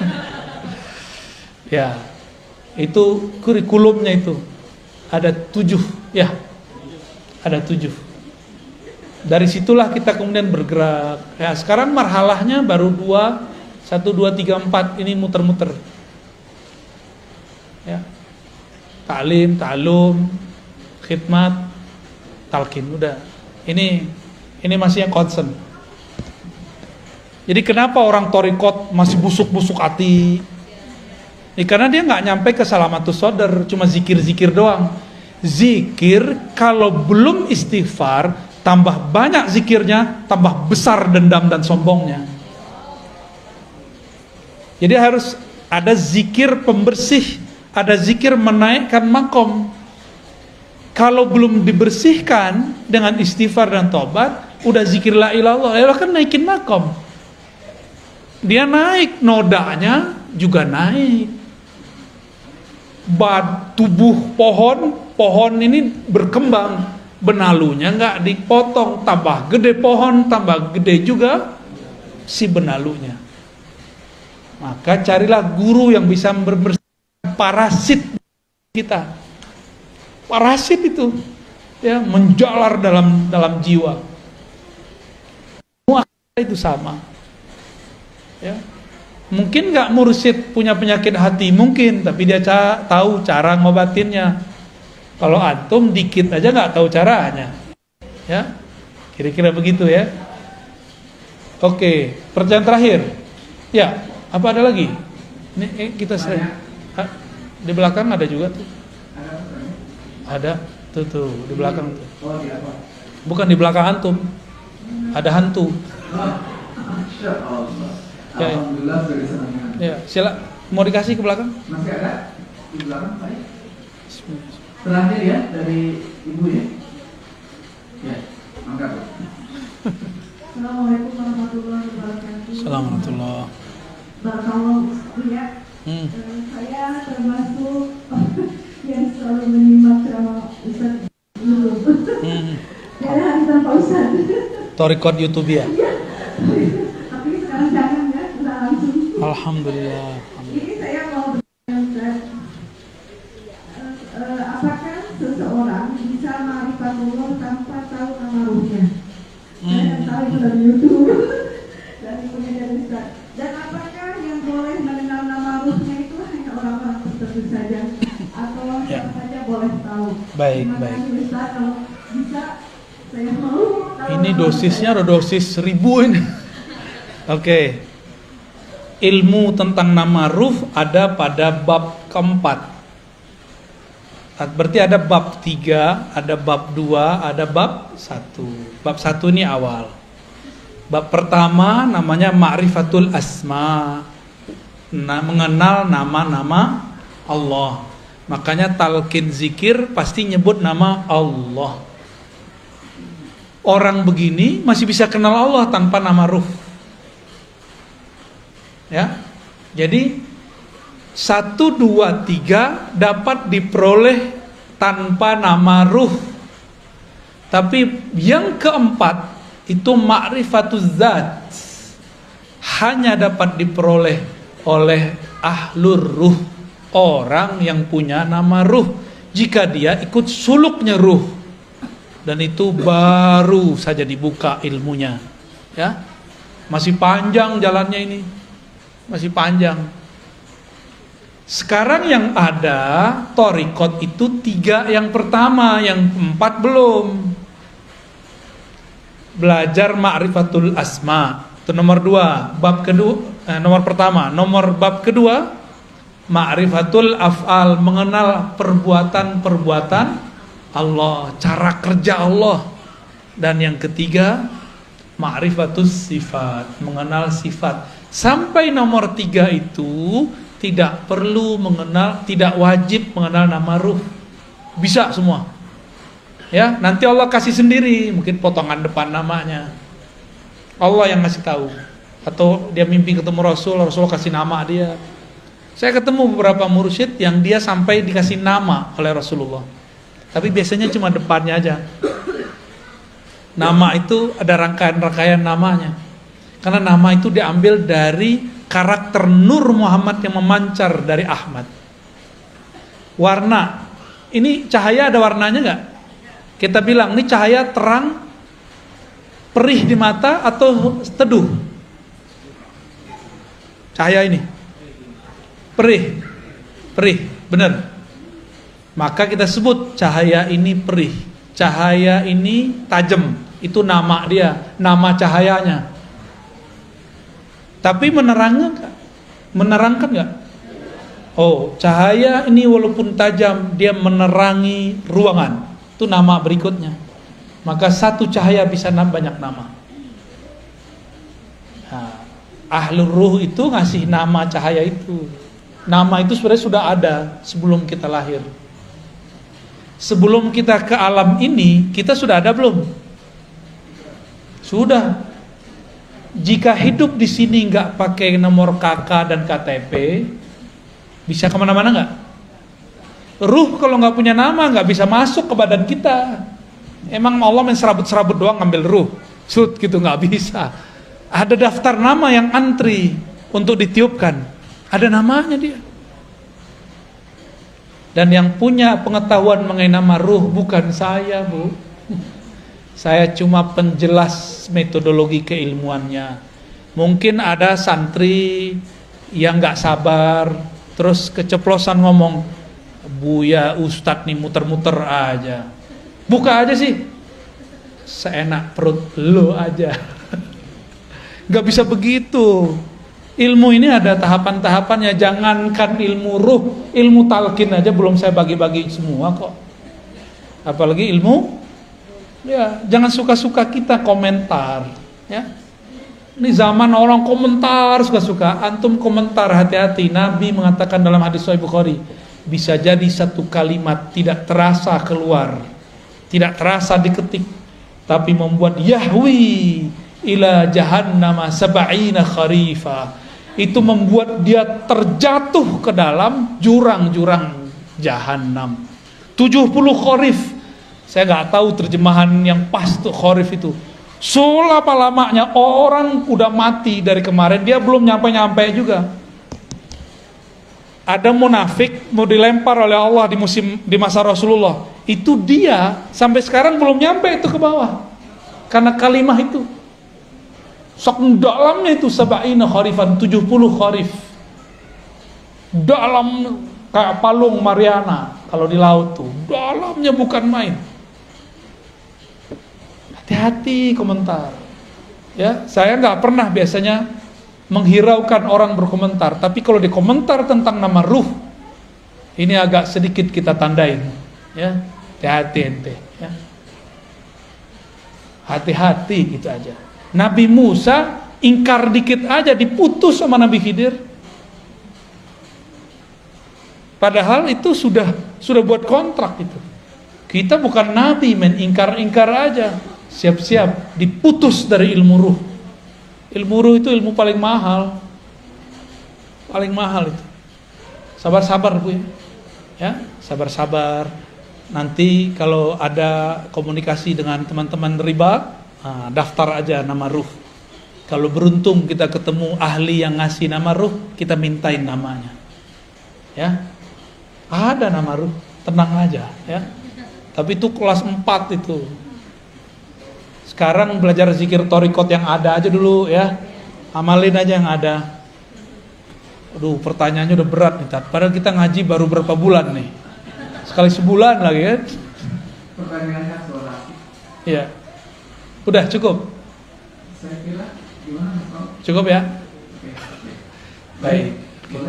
Ya, itu kurikulumnya itu ada tujuh, ya, ada tujuh. Dari situlah kita kemudian bergerak. Ya, sekarang marhalahnya baru dua, satu, dua, tiga, empat ini muter-muter. Ya, taklim, ta'alum, khidmat, talqin, udah. Ini, ini masih yang concern. Jadi kenapa orang torikot masih busuk-busuk hati? Ya, karena dia nggak nyampe ke salamatus sodar, cuma zikir-zikir doang. Zikir kalau belum istighfar, tambah banyak zikirnya, tambah besar dendam dan sombongnya. Jadi harus ada zikir pembersih, ada zikir menaikkan makom. Kalau belum dibersihkan dengan istighfar dan tobat, udah zikir la ilallah, ya kan naikin makom. Dia naik, nodanya juga naik. Bad, tubuh pohon, pohon ini berkembang, benalunya nggak dipotong, tambah gede pohon, tambah gede juga si benalunya. Maka carilah guru yang bisa membersihkan parasit kita. Parasit itu ya menjalar dalam dalam jiwa. Semua itu sama. Ya. Mungkin nggak mursyid punya penyakit hati, mungkin, tapi dia ca- tahu cara ngobatinnya. Kalau antum dikit aja nggak tahu caranya, ya, kira-kira begitu ya. Oke, pertanyaan terakhir. Ya, apa ada lagi? Ini eh, kita sering. Ah, di belakang ada juga tuh. Ada tuh tuh di belakang tuh. Oh, di apa? Bukan di belakang antum. Ada hantu. Masya Allah. Ya, ya. Alhamdulillah sudah disenangi. Ya, sila mau dikasih ke belakang? Masih ada di belakang, Pak? Terakhir ya dari Ibu ya. Ya, angkat. Assalamualaikum warahmatullahi wabarakatuh. Assalamualaikum. Barakallahu ya. Hmm. Eh, saya termasuk yang selalu menyimak ceramah Ustaz dulu. Hmm. Karena hari tanpa Ustaz. Torikot YouTube ya. Iya. Tapi sekarang jangan ya, udah langsung. Alhamdulillah. Ini saya mau bertanya Ustaz. Eh, eh, apakah seseorang bisa ma'rifatullah tanpa tahu nama ruhnya? Saya Hmm. tahu itu dari YouTube. Dari kemudian Ustaz. Dan apakah yang boleh mengenal nama ruhnya itu hanya orang-orang tertentu saja atau Ya. siapa saja boleh tahu? Baik, Terima baik. kasih Ustaz, kalau bisa saya mau tahu Ini nama dosisnya saya. ada dosis seribu ini. Oke. Ilmu tentang nama ruh ada pada bab keempat. Berarti ada bab tiga, ada bab dua, ada bab satu. Bab satu ini awal. Bab pertama namanya Ma'rifatul Asma. Nah, mengenal nama-nama Allah. Makanya talqin zikir pasti nyebut nama Allah. Orang begini masih bisa kenal Allah tanpa nama ruh. Ya. Jadi satu, dua, tiga dapat diperoleh tanpa nama ruh. Tapi yang keempat itu ma'rifatuz zat, hanya dapat diperoleh oleh ahlur ruh, orang yang punya nama ruh, jika dia ikut suluknya ruh. Dan itu baru saja dibuka ilmunya. Ya. Masih panjang jalannya ini. Masih panjang. Sekarang yang ada torikot itu tiga yang pertama, yang empat belum. Belajar ma'rifatul asma, itu nomor dua. Bab kedua, eh, nomor pertama. Nomor bab kedua, ma'rifatul af'al, mengenal perbuatan-perbuatan Allah, cara kerja Allah. Dan yang ketiga, ma'rifatus sifat, mengenal sifat. Sampai nomor tiga itu tidak perlu mengenal, tidak wajib mengenal nama ruh. Bisa semua. Ya, nanti Allah kasih sendiri, mungkin potongan depan namanya. Allah yang ngasih tahu. Atau dia mimpi ketemu Rasul, Rasul kasih nama dia. Saya ketemu beberapa mursyid yang dia sampai dikasih nama oleh Rasulullah. Tapi biasanya cuma depannya aja. Nama itu ada rangkaian-rangkaian namanya. Karena nama itu diambil dari karakter Nur Muhammad yang memancar dari Ahmad. Warna, ini cahaya ada warnanya nggak? Kita bilang ini cahaya terang, perih di mata atau teduh? Cahaya ini perih, perih, benar. Maka kita sebut cahaya ini perih, cahaya ini tajam. Itu nama dia, nama cahayanya. Tapi menerangkan nggak? Menerangkan nggak? Oh, cahaya ini walaupun tajam, dia menerangi ruangan. Itu nama berikutnya. Maka satu cahaya bisa banyak nama. Nah, ahlur ruh itu ngasih nama cahaya itu. Nama itu sebenarnya sudah ada sebelum kita lahir. Sebelum kita ke alam ini, kita sudah ada belum? Sudah. Jika hidup di sini nggak pakai nomor K K dan K T P, bisa kemana-mana nggak? Ruh kalau nggak punya nama nggak bisa masuk ke badan kita. Emang Allah main serabut-serabut doang ngambil ruh, sud gitu, nggak bisa. Ada daftar nama yang antri untuk ditiupkan. Ada namanya dia. Dan yang punya pengetahuan mengenai nama ruh bukan saya, Bu. Saya cuma penjelas metodologi keilmuannya. Mungkin ada santri yang nggak sabar, terus keceplosan ngomong, Buya Ustadz nih muter-muter aja. Buka aja sih, seenak perut lo aja. Nggak bisa begitu. Ilmu ini ada tahapan-tahapannya. Jangankan ilmu ruh, ilmu talqin aja belum saya bagi-bagi semua kok. Apalagi ilmu, ya jangan suka-suka kita komentar, ya. Ini zaman orang komentar suka-suka. Antum komentar, hati-hati. Nabi mengatakan dalam hadis Sahih Bukhari, bisa jadi satu kalimat tidak terasa keluar, tidak terasa diketik, tapi membuat yahwi ila jahannama sab'ina kharifa. Itu membuat dia terjatuh ke dalam jurang-jurang jahanam. tujuh puluh kharif. Saya nggak tahu terjemahan yang pas tuh kharif itu. Selama lamanya orang udah mati dari kemarin, dia belum nyampe-nyampe juga. Ada munafik mau dilempar oleh Allah di musim di masa Rasulullah. Itu dia sampai sekarang belum nyampe itu ke bawah. Karena kalimah itu. Sok dalamnya itu sab'ina kharifan, tujuh puluh kharif. Dalam kayak palung Mariana kalau di laut tuh. Dalamnya bukan main. Hati-hati komentar. Ya, saya nggak pernah biasanya menghiraukan orang berkomentar, tapi kalau dikomentar tentang nama ruh, ini agak sedikit kita tandain, ya. Hati-hati ente, ya. Hati-hati gitu aja. Nabi Musa ingkar dikit aja diputus sama Nabi Khidir. Padahal itu sudah sudah buat kontrak itu. Kita bukan nabi, men, ingkar-ingkar aja. Siap-siap diputus dari ilmu ruh. Ilmu ruh itu ilmu paling mahal. Paling mahal itu. Sabar-sabar Bu ya. Sabar-sabar. Nanti kalau ada komunikasi dengan teman-teman riba, nah, daftar aja nama ruh. Kalau beruntung kita ketemu ahli yang ngasih nama ruh, kita mintain namanya. Ya. Ada nama ruh, tenang aja ya. Tapi itu kelas empat itu. Sekarang belajar zikir torikot yang ada aja dulu ya. Amalin aja yang ada. Aduh, pertanyaannya udah berat nih, Tat. Padahal kita ngaji baru berapa bulan nih. Sekali sebulan lagi kan. Pertanyaannya soal. Iya. Udah cukup. Saya kira gimana Pak? Cukup ya? Oke. Baik. Boleh.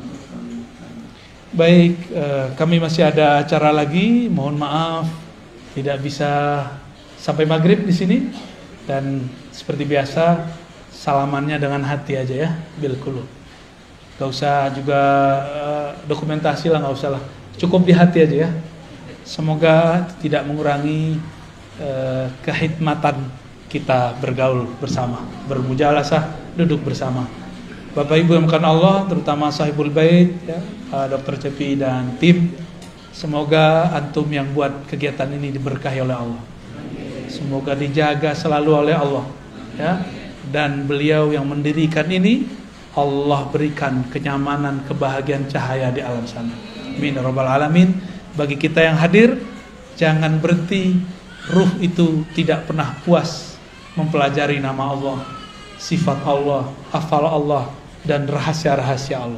Baik, eh, kami masih ada acara lagi. Mohon maaf tidak bisa sampai maghrib di sini, dan seperti biasa salamannya dengan hati aja ya, bil qulub. Gak usah juga uh, dokumentasi lah, gak usah lah, cukup di hati aja ya. Semoga tidak mengurangi uh, kehikmatan kita bergaul bersama, bermujalasah, duduk bersama. Bapak Ibu yang bukan Allah, terutama sahibul bait ya, uh, Dokter Cepi dan tim, semoga antum yang buat kegiatan ini diberkahi oleh Allah. Semoga dijaga selalu oleh Allah ya. Dan beliau yang mendirikan ini, Allah berikan kenyamanan, kebahagiaan, cahaya di alam sana. Amin ya rabbal alamin. Bagi kita yang hadir, jangan berhenti. Ruh itu tidak pernah puas mempelajari nama Allah, sifat Allah, hafal Allah, dan rahasia-rahasia Allah.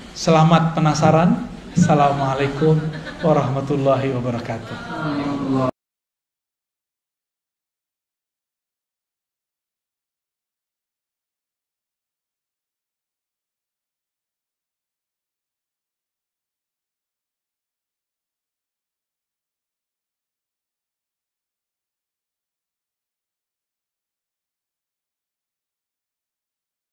Selamat penasaran. Assalamualaikum warahmatullahi wabarakatuh.